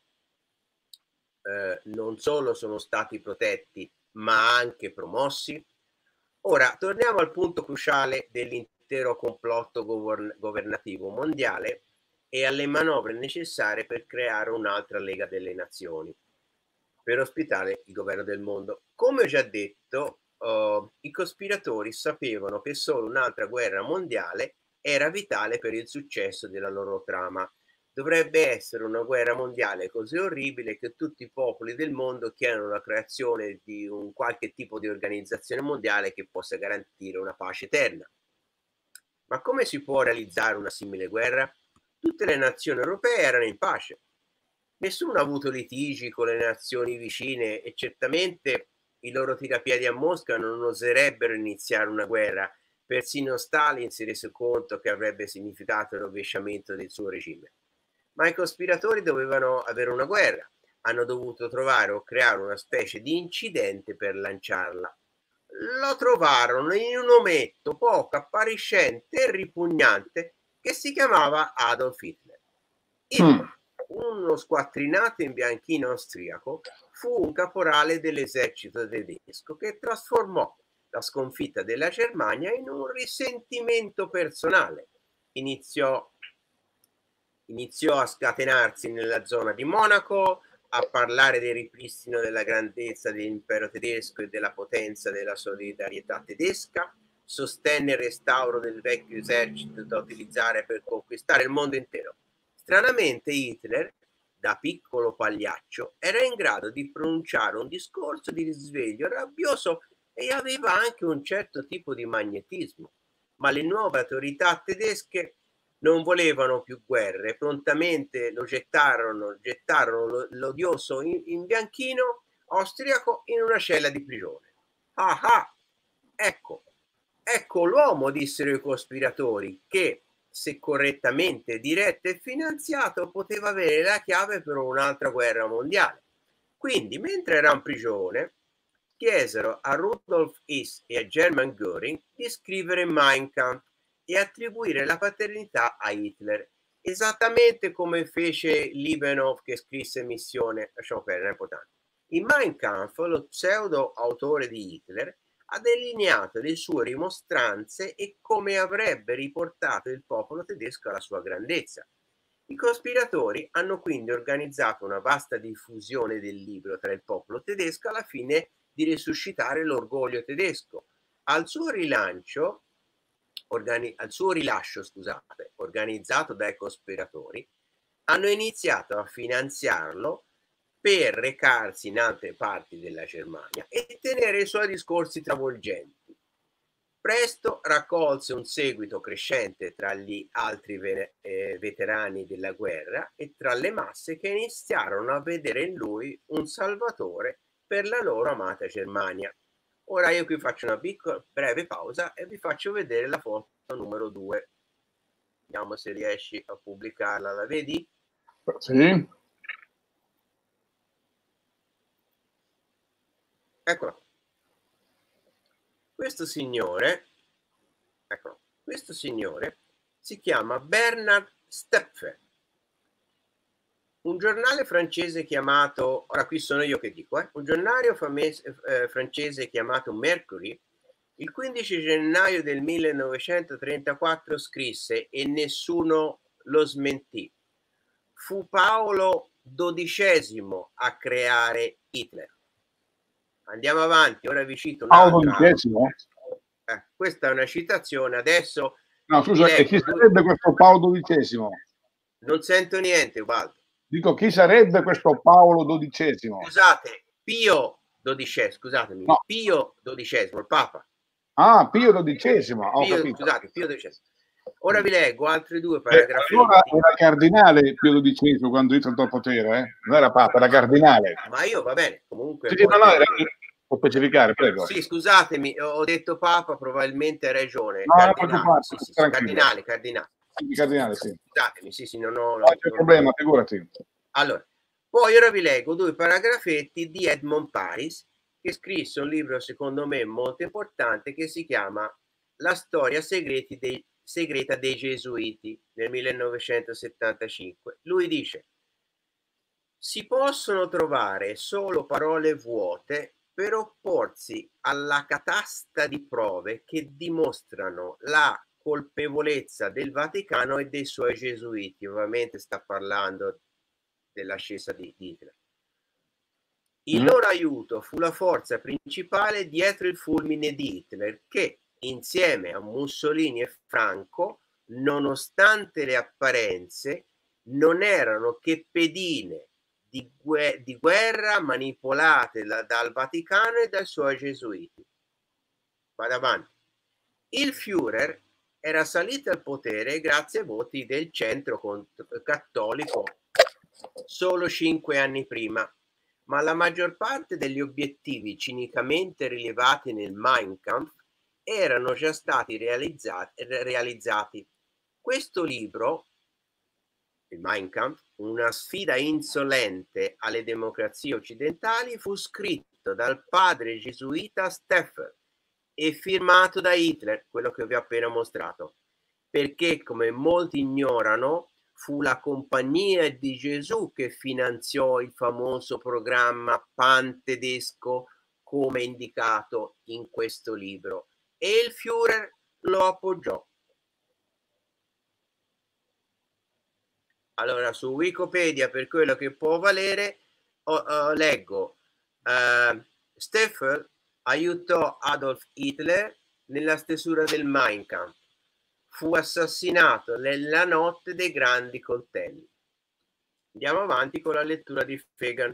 eh, non solo sono stati protetti, ma anche promossi? Ora, torniamo al punto cruciale dell'intero complotto govern- governativo mondiale e alle manovre necessarie per creare un'altra Lega delle Nazioni, per ospitare il governo del mondo. Come ho già detto, uh, i cospiratori sapevano che solo un'altra guerra mondiale era vitale per il successo della loro trama. Dovrebbe essere una guerra mondiale così orribile che tutti i popoli del mondo chiedono la creazione di un qualche tipo di organizzazione mondiale che possa garantire una pace eterna. Ma come si può realizzare una simile guerra? Tutte le nazioni europee erano in pace. Nessuno ha avuto litigi con le nazioni vicine e certamente i loro tirapiedi a Mosca non oserebbero iniziare una guerra. Persino Stalin si rese conto che avrebbe significato il rovesciamento del suo regime. Ma i cospiratori dovevano avere una guerra, hanno dovuto trovare o creare una specie di incidente per lanciarla. Lo trovarono in un ometto poco appariscente e ripugnante che si chiamava Adolf Hitler. Hitler, mm. uno squattrinato in bianchino austriaco, fu un caporale dell'esercito tedesco che trasformò la sconfitta della Germania in un risentimento personale. Iniziò Iniziò a scatenarsi nella zona di Monaco, a parlare del ripristino della grandezza dell'impero tedesco e della potenza della solidarietà tedesca, sostenne il restauro del vecchio esercito da utilizzare per conquistare il mondo intero. Stranamente Hitler, da piccolo pagliaccio, era in grado di pronunciare un discorso di risveglio rabbioso e aveva anche un certo tipo di magnetismo, ma le nuove autorità tedesche non volevano più guerre, prontamente lo gettarono, gettarono l'odioso in, in bianchino austriaco in una cella di prigione. Ah ah, ecco, ecco l'uomo, dissero i cospiratori, che, se correttamente diretto e finanziato, poteva avere la chiave per un'altra guerra mondiale. Quindi, mentre era in prigione, chiesero a Rudolf Hess e a Hermann Göring di scrivere Mein Kampf e attribuire la paternità a Hitler, esattamente come fece Liebenhoff, che scrisse Missione, lasciamo perdere, è importante. In Mein Kampf, lo pseudo autore di Hitler ha delineato le sue rimostranze e come avrebbe riportato il popolo tedesco alla sua grandezza. I cospiratori hanno quindi organizzato una vasta diffusione del libro tra il popolo tedesco alla fine di risuscitare l'orgoglio tedesco. Al suo rilancio, organi- al suo rilascio, scusate, organizzato dai cospiratori, hanno iniziato a finanziarlo per recarsi in altre parti della Germania e tenere i suoi discorsi travolgenti. Presto raccolse un seguito crescente tra gli altri ve- eh, veterani della guerra e tra le masse che iniziarono a vedere in lui un salvatore per la loro amata Germania. Ora io qui faccio una piccola breve pausa e vi faccio vedere la foto numero due. Vediamo se riesci a pubblicarla, la vedi? Sì. Eccola. Questo signore, ecco, questo signore si chiama Bernard Stepfer. Un giornale francese chiamato, ora qui sono io che dico, eh, un giornale famese, eh, francese chiamato Mercury, il quindici gennaio del millenovecentotrentaquattro scrisse, e nessuno lo smentì: fu Paolo dodicesimo a creare Hitler. Andiamo avanti, ora vi cito Paolo un'altra. dodicesimo? Eh, questa è una citazione, adesso... No, scusa, e chi sarebbe questo Paolo dodicesimo? Non sento niente, Ubaldo. Dico, chi sarebbe questo Paolo dodicesimo? Scusate, Pio dodicesimo, scusatemi, No. Pio dodicesimo, il Papa. Ah, Pio dodicesimo, ho Pio, capito. scusate, Pio dodicesimo. Ora vi leggo altri due Eh, paragrafi. allora era cardinale Pio dodicesimo quando Hitler al potere, eh? Non era Papa, era cardinale. Ma io va bene, comunque... Sì, poi no, no, per- era... Può specificare, prego. Sì, scusatemi, ho detto Papa, probabilmente hai ragione. No, non Cardinale, preoccupare, sì, sì, sì, tranquillo. cardinale, cardinale. Sì, cardinale, sì. Scusatemi, sì, sì, non ho... Non c'è non- problema, figurati. Allora, poi ora vi leggo due paragrafetti di Edmond Paris, che scrisse un libro secondo me molto importante che si chiama La storia segreti dei, segreta dei Gesuiti nel millenovecentosettantacinque. Lui dice: si possono trovare solo parole vuote per opporsi alla catasta di prove che dimostrano la colpevolezza del Vaticano e dei suoi gesuiti. Ovviamente sta parlando dell'ascesa di Hitler. Il loro aiuto fu la forza principale dietro il fulmine di Hitler, che insieme a Mussolini e Franco, nonostante le apparenze, non erano che pedine di, gue- di guerra manipolate la- dal Vaticano e dai suoi gesuiti. Vado avanti. Il Führer era salito al potere grazie ai voti del centro cont- cattolico solo cinque anni prima, ma la maggior parte degli obiettivi cinicamente rilevati nel Mein Kampf erano già stati realizzati. realizzati. Questo libro, il Mein Kampf, una sfida insolente alle democrazie occidentali, fu scritto dal padre gesuita Stepfer e firmato da Hitler, quello che vi ho appena mostrato, perché, come molti ignorano, fu la Compagnia di Gesù che finanziò il famoso programma pan-tedesco come indicato in questo libro, e il Führer lo appoggiò. Allora, su Wikipedia, per quello che può valere, oh, oh, leggo uh, Steffel aiutò Adolf Hitler nella stesura del Mein Kampf. Fu assassinato nella notte dei grandi coltelli. Andiamo avanti con la lettura di Fagan.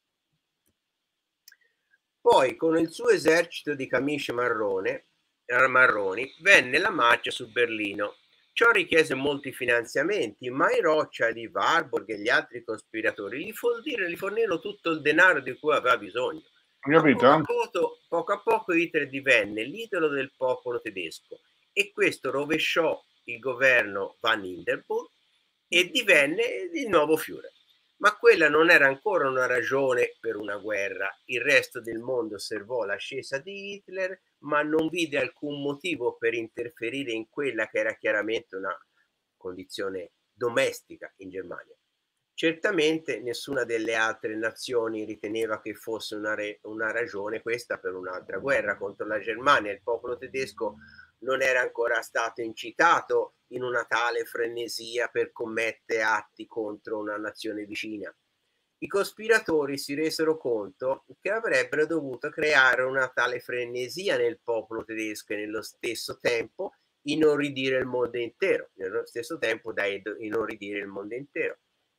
Poi, con il suo esercito di camicie marrone, marroni, venne la marcia su Berlino. Ciò richiese molti finanziamenti, ma i Rothschild, i Warburg e gli altri cospiratori gli fornirono, gli fornirono tutto il denaro di cui aveva bisogno. Ma poco a poco, poco a poco Hitler divenne l'idolo del popolo tedesco e questo rovesciò il governo Van Hindenburg e divenne il nuovo Führer. Ma quella non era ancora una ragione per una guerra. Il resto del mondo osservò l'ascesa di Hitler, ma non vide alcun motivo per interferire in quella che era chiaramente una condizione domestica in Germania. Certamente nessuna delle altre nazioni riteneva che fosse una, re, una ragione questa per un'altra guerra contro la Germania. Il popolo tedesco non era ancora stato incitato in una tale frenesia per commettere atti contro una nazione vicina. I cospiratori si resero conto che avrebbero dovuto creare una tale frenesia nel popolo tedesco e nello stesso tempo inorridire il mondo intero, nello stesso tempo da inorridire il mondo intero.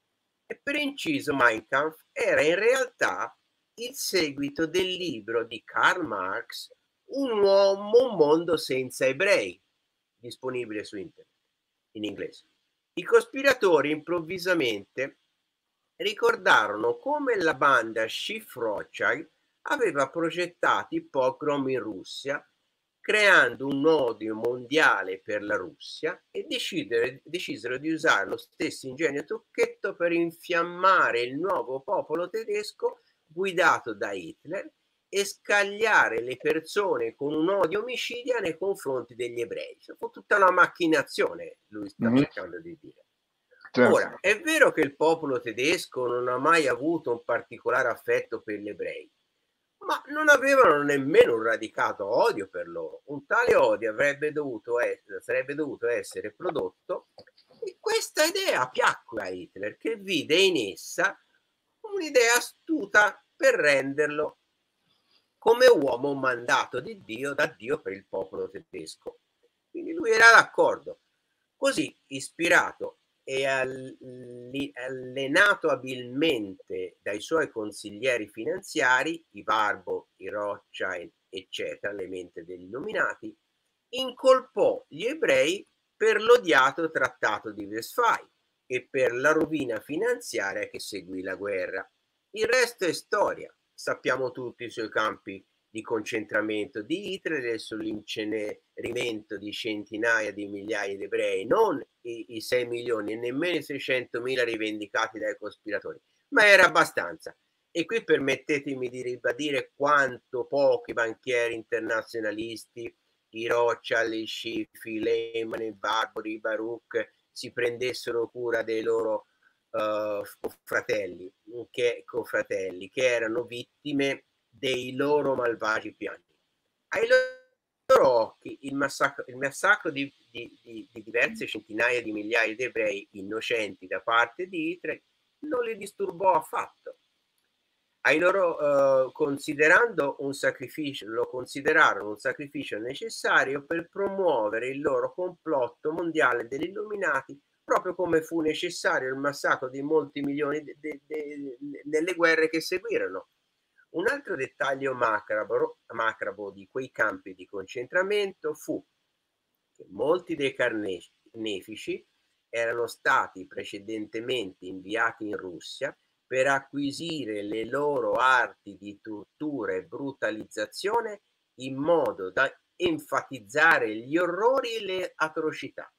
E per inciso Mein Kampf era in realtà il seguito del libro di Karl Marx Un uomo, un mondo senza ebrei, disponibile su internet in inglese. I cospiratori improvvisamente ricordarono come la banda Schiff Rothschild aveva progettato i pogrom in Russia, creando un odio mondiale per la Russia, e decidere, decisero di usare lo stesso ingegno trucchetto per infiammare il nuovo popolo tedesco guidato da Hitler e scagliare le persone con un odio omicidia nei confronti degli ebrei. Fu tutta una macchinazione, lui sta mm-hmm. cercando di dire. Certo. Ora, è vero che il popolo tedesco non ha mai avuto un particolare affetto per gli ebrei, ma non avevano nemmeno un radicato odio per loro. Un tale odio avrebbe dovuto essere, sarebbe dovuto essere prodotto, e questa idea piacque a Hitler, che vide in essa un'idea astuta per renderlo come uomo mandato di Dio, da Dio per il popolo tedesco. Quindi lui era d'accordo. Così, ispirato e allenato abilmente dai suoi consiglieri finanziari, i Warburg, i Rothschild, eccetera, le mente degli illuminati, incolpò gli ebrei per l'odiato trattato di Westfalia e per la rovina finanziaria che seguì la guerra. Il resto è storia. Sappiamo tutti i suoi campi di concentramento di Hitler e sull'incenerimento di centinaia di migliaia di ebrei, non i, i sei milioni e nemmeno i seicentomila rivendicati dai cospiratori, ma era abbastanza. E qui permettetemi di ribadire quanto pochi banchieri internazionalisti, i Rothschild, i Schiff, i Lehman, i Warburg, i Baruch, si prendessero cura dei loro uh, fratelli, che, confratelli, che erano vittime dei loro malvagi piani. Ai loro occhi il massacro, il massacro di, di, di, di diverse centinaia di migliaia di ebrei innocenti da parte di Hitler non li disturbò affatto. Ai loro, uh, considerando un sacrificio, lo considerarono un sacrificio necessario per promuovere il loro complotto mondiale degli illuminati, proprio come fu necessario il massacro di molti milioni de, de, de, de, nelle guerre che seguirono. Un altro dettaglio macabro, macabro di quei campi di concentramento fu che molti dei carnefici erano stati precedentemente inviati in Russia per acquisire le loro arti di tortura e brutalizzazione in modo da enfatizzare gli orrori e le atrocità.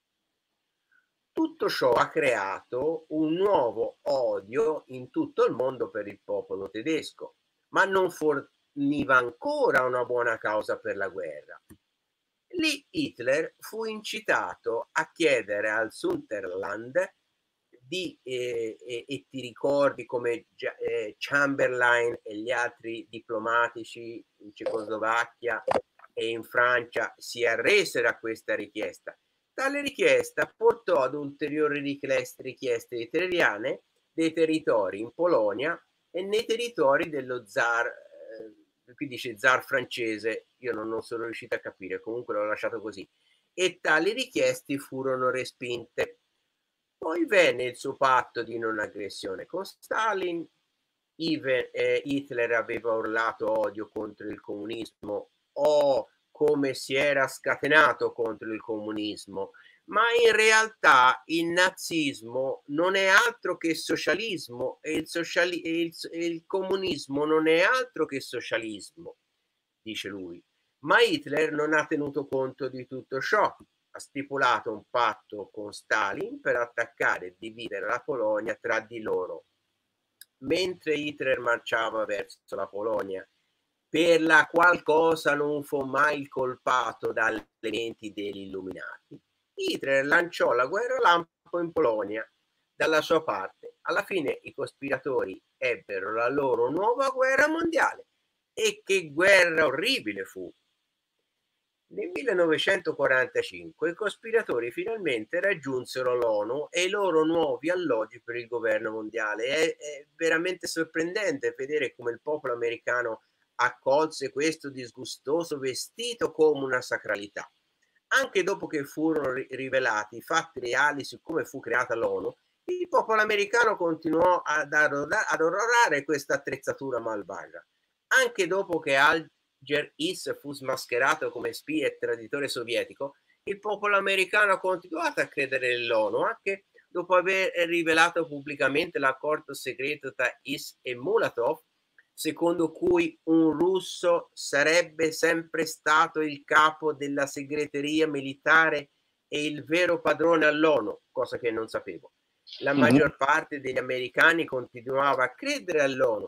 Tutto ciò ha creato un nuovo odio in tutto il mondo per il popolo tedesco, ma non forniva ancora una buona causa per la guerra. Lì Hitler fu incitato a chiedere al Sunderland di, eh, e, e ti ricordi come eh, Chamberlain e gli altri diplomatici in Cecoslovacchia e in Francia si arresero a questa richiesta. Tale richiesta portò ad ulteriori richieste hitleriane dei territori in Polonia e nei territori dello zar, eh, qui dice zar francese, io non, non sono riuscito a capire, comunque l'ho lasciato così, e tali richieste furono respinte. Poi venne il suo patto di non aggressione con Stalin. Hitler aveva urlato odio contro il comunismo, o come si era scatenato contro il comunismo, ma in realtà il nazismo non è altro che socialismo e il, sociali- e il, e il comunismo non è altro che socialismo, dice lui. Ma Hitler non ha tenuto conto di tutto ciò. Ha stipulato un patto con Stalin per attaccare e dividere la Polonia tra di loro. Mentre Hitler marciava verso la Polonia, per la qual cosa non fu mai colpato dalle menti degli illuminati, Hitler lanciò la guerra lampo in Polonia dalla sua parte. Alla fine i cospiratori ebbero la loro nuova guerra mondiale. E che guerra orribile fu! Nel millenovecentoquarantacinque i cospiratori finalmente raggiunsero l'ONU e i loro nuovi alloggi per il governo mondiale. È, è veramente sorprendente vedere come il popolo americano accolse questo disgustoso vestito come una sacralità. Anche dopo che furono rivelati i fatti reali su come fu creata l'ONU, il popolo americano continuò ad, ad orrorare questa attrezzatura malvagia. Anche dopo che Alger Hiss fu smascherato come spia e traditore sovietico, il popolo americano ha continuato a credere nell'ONU, anche dopo aver rivelato pubblicamente l'accordo segreto tra Hiss e Mulatov, secondo cui un russo sarebbe sempre stato il capo della segreteria militare e il vero padrone all'ONU, cosa che non sapevo. La maggior parte degli americani continuava a credere all'ONU,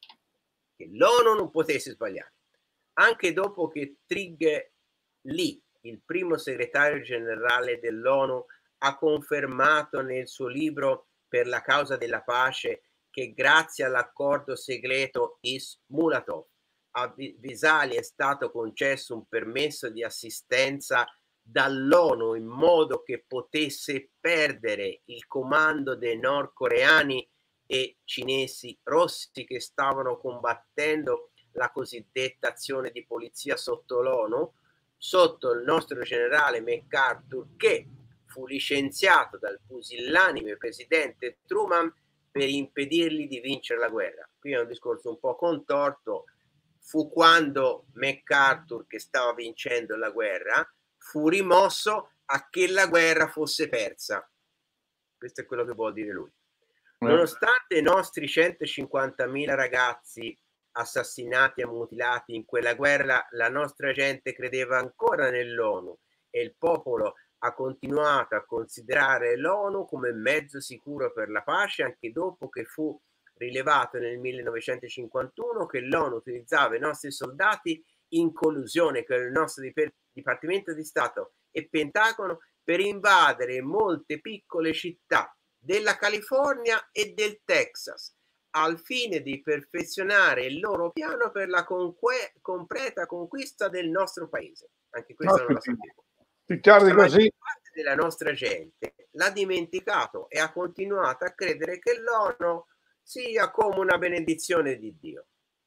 che l'ONU non potesse sbagliare. Anche dopo che Trygve Lie, il primo segretario generale dell'ONU, ha confermato nel suo libro Per la causa della pace che grazie all'accordo segreto Hiss-Mulatov a Visali è stato concesso un permesso di assistenza dall'ONU in modo che potesse perdere il comando dei nordcoreani e cinesi rossi che stavano combattendo la cosiddetta azione di polizia sotto l'ONU, sotto il nostro generale MacArthur, che fu licenziato dal pusillanime presidente Truman per impedirgli di vincere la guerra. Qui è un discorso un po' contorto. Fu quando MacArthur, che stava vincendo la guerra, fu rimosso a che la guerra fosse persa. Questo è quello che vuol dire lui. Nonostante i nostri centocinquantamila ragazzi assassinati e mutilati in quella guerra, la nostra gente credeva ancora nell'ONU e il popolo ha continuato a considerare l'ONU come mezzo sicuro per la pace, anche dopo che fu rilevato nel millenovecentocinquantuno che l'ONU utilizzava i nostri soldati in collusione con il nostro Dipartimento di Stato e Pentagono per invadere molte piccole città della California e del Texas, al fine di perfezionare il loro piano per la completa conquista del nostro paese. Anche questo non lo sapevo. La maggior parte della nostra gente l'ha dimenticato e ha continuato a credere che l'ONU sia come una benedizione di Dio.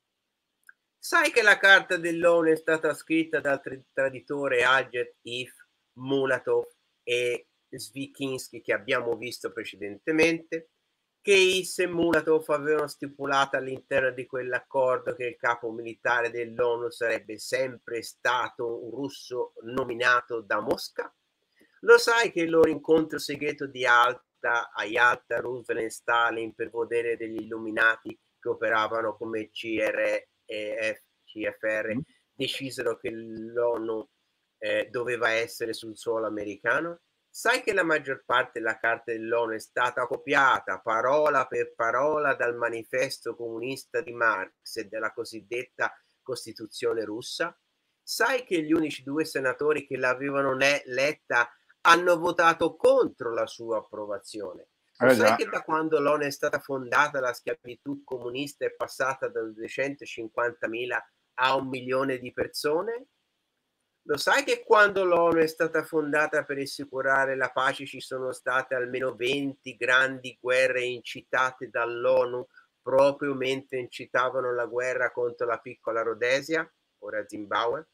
Sai che la carta dell'ONU è stata scritta dal traditore Alger Hiss, Mulatov e Svikinski che abbiamo visto precedentemente, che Hiss e Mulatov avevano stipulato all'interno di quell'accordo che il capo militare dell'ONU sarebbe sempre stato un russo nominato da Mosca? Lo sai che il loro incontro segreto di Yalta, a Yalta, Roosevelt e Stalin per godere degli illuminati che operavano come C R e C F R decisero che l'ONU eh, doveva essere sul suolo americano? Sai che la maggior parte della carta dell'ONU è stata copiata parola per parola dal manifesto comunista di Marx e della cosiddetta Costituzione russa? Sai che gli unici due senatori che l'avevano letta hanno votato contro la sua approvazione? Lo eh sai che da quando l'ONU è stata fondata la schiavitù comunista è passata da duecentocinquantamila a un milione di persone? Lo sai che quando l'ONU è stata fondata per assicurare la pace ci sono state almeno venti grandi guerre incitate dall'ONU proprio mentre incitavano la guerra contro la piccola Rhodesia, ora Zimbabwe?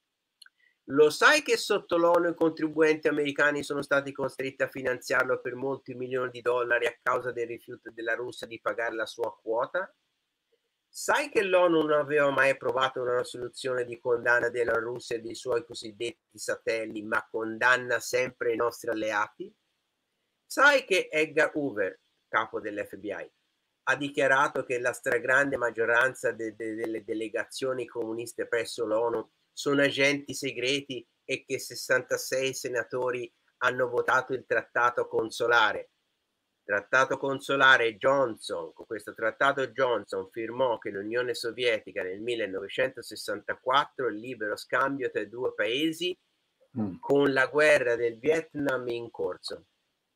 Lo sai che sotto l'ONU i contribuenti americani sono stati costretti a finanziarlo per molti milioni di dollari a causa del rifiuto della Russia di pagare la sua quota? Sai che l'ONU non aveva mai approvato una risoluzione di condanna della Russia e dei suoi cosiddetti satelliti, ma condanna sempre i nostri alleati? Sai che Edgar Hoover, capo dell'F B I, ha dichiarato che la stragrande maggioranza de de delle delegazioni comuniste presso l'ONU sono agenti segreti e che sessantasei senatori hanno votato il trattato consolare. Trattato consolare Johnson, con questo trattato Johnson firmò che l'Unione Sovietica nel millenovecentosessantaquattro il libero scambio tra i due paesi mm. con la guerra del Vietnam in corso,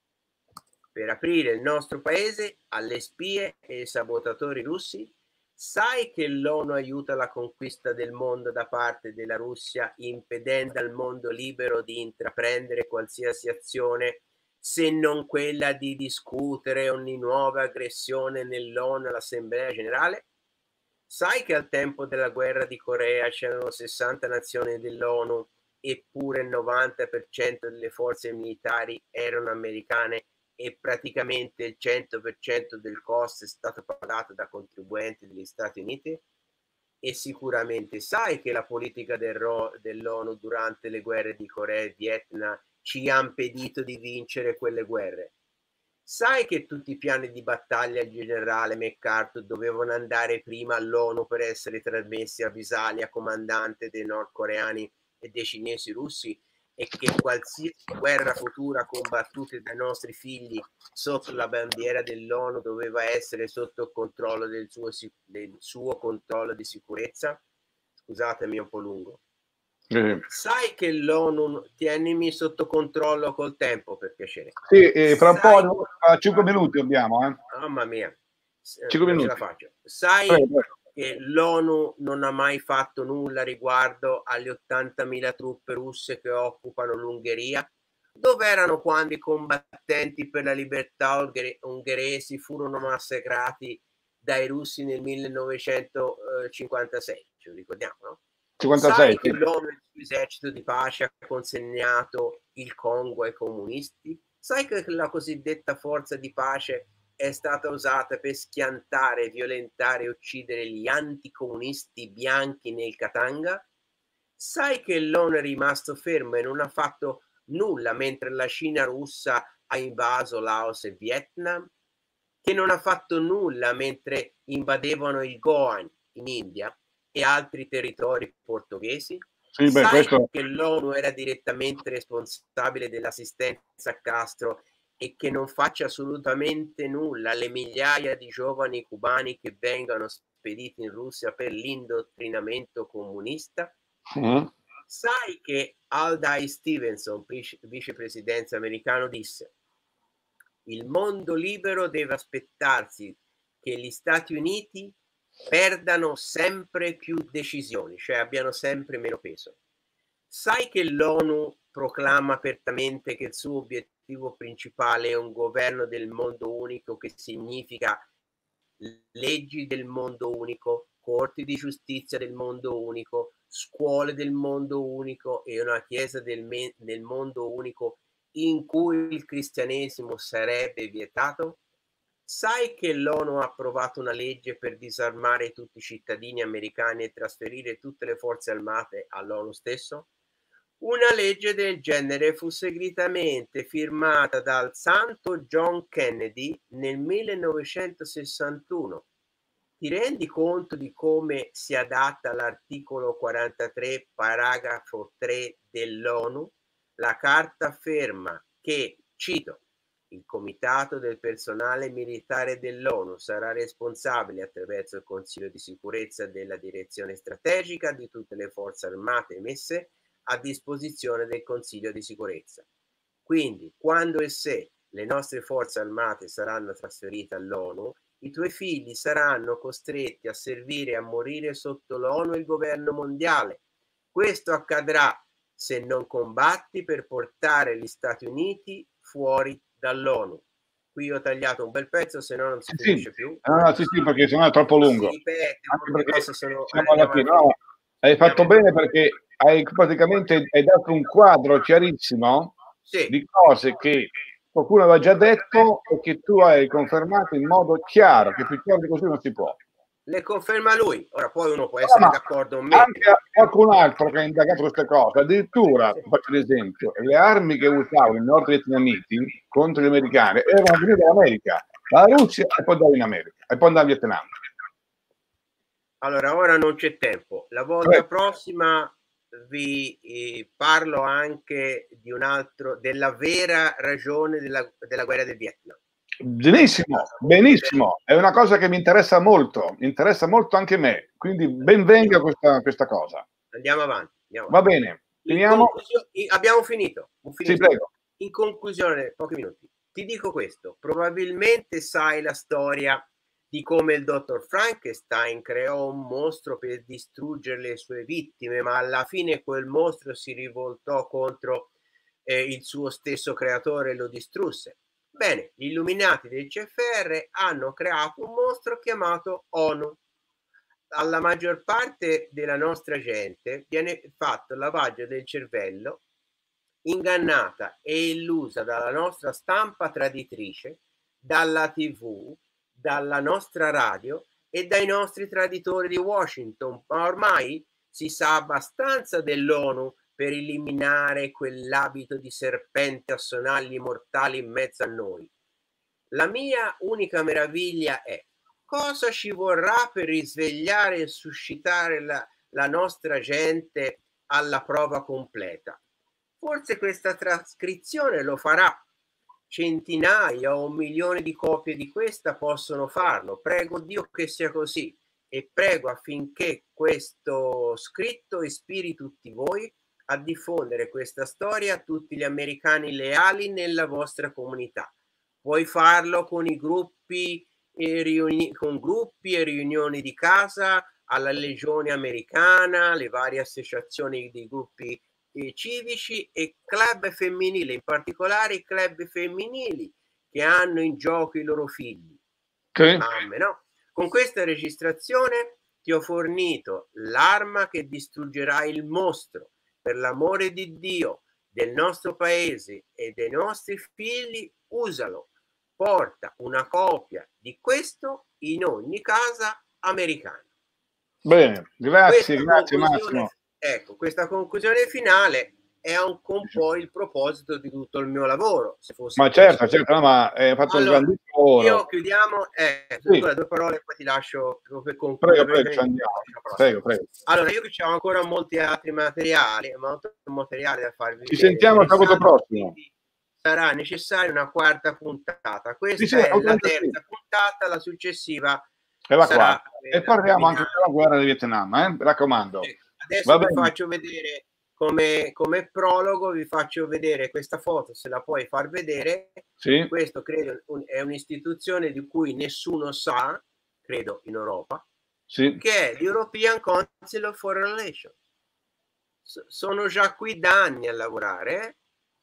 per aprire il nostro paese alle spie e ai sabotatori russi. Sai che l'ONU aiuta la conquista del mondo da parte della Russia, impedendo al mondo libero di intraprendere qualsiasi azione se non quella di discutere ogni nuova aggressione nell'ONU all'Assemblea Generale? Sai che al tempo della guerra di Corea c'erano sessanta nazioni dell'ONU, eppure il novanta per cento delle forze militari erano americane e praticamente il cento per cento del costo è stato pagato da contribuenti degli Stati Uniti? E sicuramente sai che la politica dell'ONU durante le guerre di Corea e Vietnam ci ha impedito di vincere quelle guerre. Sai che tutti i piani di battaglia del generale MacArthur dovevano andare prima all'ONU per essere trasmessi a Visalia, comandante dei nordcoreani e dei cinesi russi, e che qualsiasi guerra futura combattuta dai nostri figli sotto la bandiera dell'ONU doveva essere sotto il controllo del suo, del suo controllo di sicurezza? Scusatemi, un po' lungo. Eh. Sai che l'ONU, tienimi sotto controllo col tempo, per piacere. Sì, eh, fra un Sai... po', a cinque minuti abbiamo, eh. Mamma mia, cinque minuti. Ce la faccio. Sai prego, prego. che l'ONU non ha mai fatto nulla riguardo alle ottantamila truppe russe che occupano l'Ungheria? Dove erano quando i combattenti per la libertà ungheresi furono massacrati dai russi nel millenovecentocinquantasei? Ce lo ricordiamo, no? cinquantasei. Sai che l'ONU e il suo esercito di pace ha consegnato il Congo ai comunisti? Sai che la cosiddetta forza di pace è stata usata per schiantare, violentare e uccidere gli anticomunisti bianchi nel Katanga? Sai che l'ONU è rimasto fermo e non ha fatto nulla mentre la Cina russa ha invaso Laos e Vietnam? Che non ha fatto nulla mentre invadevano il Goan in India e altri territori portoghesi? Sì, beh, Sai questo... che l'ONU era direttamente responsabile dell'assistenza a Castro e che non faccia assolutamente nulla alle migliaia di giovani cubani che vengono spediti in Russia per l'indottrinamento comunista? Mm. Sai che Aldai Stevenson, vicepresidente americano, disse: il mondo libero deve aspettarsi che gli Stati Uniti perdano sempre più decisioni, cioè abbiano sempre meno peso. Sai che l'ONU proclama apertamente che il suo obiettivo principale è un governo del mondo unico, che significa leggi del mondo unico, corti di giustizia del mondo unico, scuole del mondo unico e una chiesa del, me- del mondo unico in cui il cristianesimo sarebbe vietato? Sai che l'ONU ha approvato una legge per disarmare tutti i cittadini americani e trasferire tutte le forze armate all'ONU stesso? Una legge del genere fu segretamente firmata dal santo John Kennedy nel millenovecentosessantuno. Ti rendi conto di come si adatta all'articolo quarantatré, paragrafo tre dell'ONU? La carta afferma che, cito, il Comitato del personale militare dell'ONU sarà responsabile attraverso il Consiglio di sicurezza della direzione strategica di tutte le forze armate messe a disposizione del Consiglio di sicurezza. Quindi, quando e se le nostre forze armate saranno trasferite all'ONU, i tuoi figli saranno costretti a servire e a morire sotto l'ONU e il governo mondiale. Questo accadrà se non combatti per portare gli Stati Uniti fuori dall'ONU. Qui ho tagliato un bel pezzo, se no non si sì, finisce più. No, no, sì, sì, perché sennò è troppo lungo. Si ripete, perché sono, siamo alla fine. No, hai fatto bene perché hai praticamente hai dato un quadro chiarissimo sì. di cose che qualcuno aveva già detto e che tu hai confermato in modo chiaro, che più chiaro di così non si può. Le conferma lui. Ora poi uno può essere no, d'accordo con me. Anche qualcun altro che ha indagato queste cose, addirittura, faccio l'esempio, le armi che usavano i nordvietnamiti contro gli americani erano venute dall'America, dalla Russia e poi andavano in America, e poi andavano in Vietnam. Allora, ora non c'è tempo. La volta Prego. prossima vi eh, parlo anche di un altro, della vera ragione della, della guerra del Vietnam. Benissimo, benissimo, è una cosa che mi interessa molto, mi interessa molto anche me, quindi ben venga questa, questa cosa. Andiamo avanti, andiamo Va avanti. bene, finiamo. Abbiamo finito, finito. Sì, prego. In conclusione, pochi minuti, ti dico questo, probabilmente sai la storia di come il dottor Frankenstein creò un mostro per distruggere le sue vittime, ma alla fine quel mostro si rivoltò contro eh, il suo stesso creatore e lo distrusse. Bene, gli illuminati del C F R hanno creato un mostro chiamato ONU. Alla maggior parte della nostra gente viene fatto il lavaggio del cervello, ingannata e illusa dalla nostra stampa traditrice, dalla tivù, dalla nostra radio e dai nostri traditori di Washington, ma ormai si sa abbastanza dell'ONU per eliminare quell'abito di serpente a sonagli mortali in mezzo a noi. La mia unica meraviglia è: cosa ci vorrà per risvegliare e suscitare la, la nostra gente alla prova completa? Forse questa trascrizione lo farà. Centinaia o un milione di copie di questa possono farlo. Prego Dio che sia così e prego affinché questo scritto ispiri tutti voi a diffondere questa storia a tutti gli americani leali nella vostra comunità. Puoi farlo con i gruppi e riuni- con gruppi e riunioni di casa, alla Legione Americana, le varie associazioni di gruppi eh, civici e club femminili, in particolare i club femminili che hanno in gioco i loro figli. Okay. Mamme, no? Con questa registrazione ti ho fornito l'arma che distruggerà il mostro. Per l'amore di Dio, del nostro paese e dei nostri figli, usalo. Porta una copia di questo in ogni casa americana. Bene, grazie, Questa grazie Massimo. Ecco, questa conclusione finale è un, un po' il proposito di tutto il mio lavoro. Se fosse ma certo, possibile. certo, no, ma hai fatto allora, un grandissimo lavoro. Io chiudiamo, eh, sì. due, due parole e poi ti lascio per concludere. Prego, prego, andiamo. Prego, prego. Allora, io che c'ho ancora molti altri materiali, molto materiale da farvi. Ci sentiamo sabato prossimo. Sarà necessaria una quarta puntata. Questa sì, sì, è la terza sì. puntata, la successiva è la quarta. E parliamo anche della guerra del Vietnam, eh? Mi raccomando. Eh, adesso vi faccio vedere come, come prologo, vi faccio vedere questa foto, se la puoi far vedere. Sì. Questo credo è un'istituzione di cui nessuno sa, credo in Europa, sì. che è l'European Council of Foreign Relations. S- sono già qui da anni a lavorare, eh?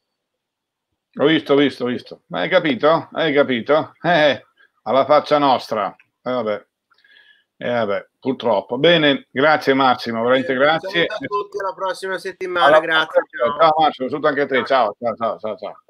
Ho visto, ho visto, ho visto. Hai capito? Hai capito? Eh, alla faccia nostra. Eh, vabbè. Eh, vabbè, purtroppo. Bene, grazie Massimo, veramente grazie. Ciao a tutti, alla prossima settimana, alla grazie. Ciao, ciao Massimo, saluto anche a te. Ciao, ciao, ciao, ciao. ciao.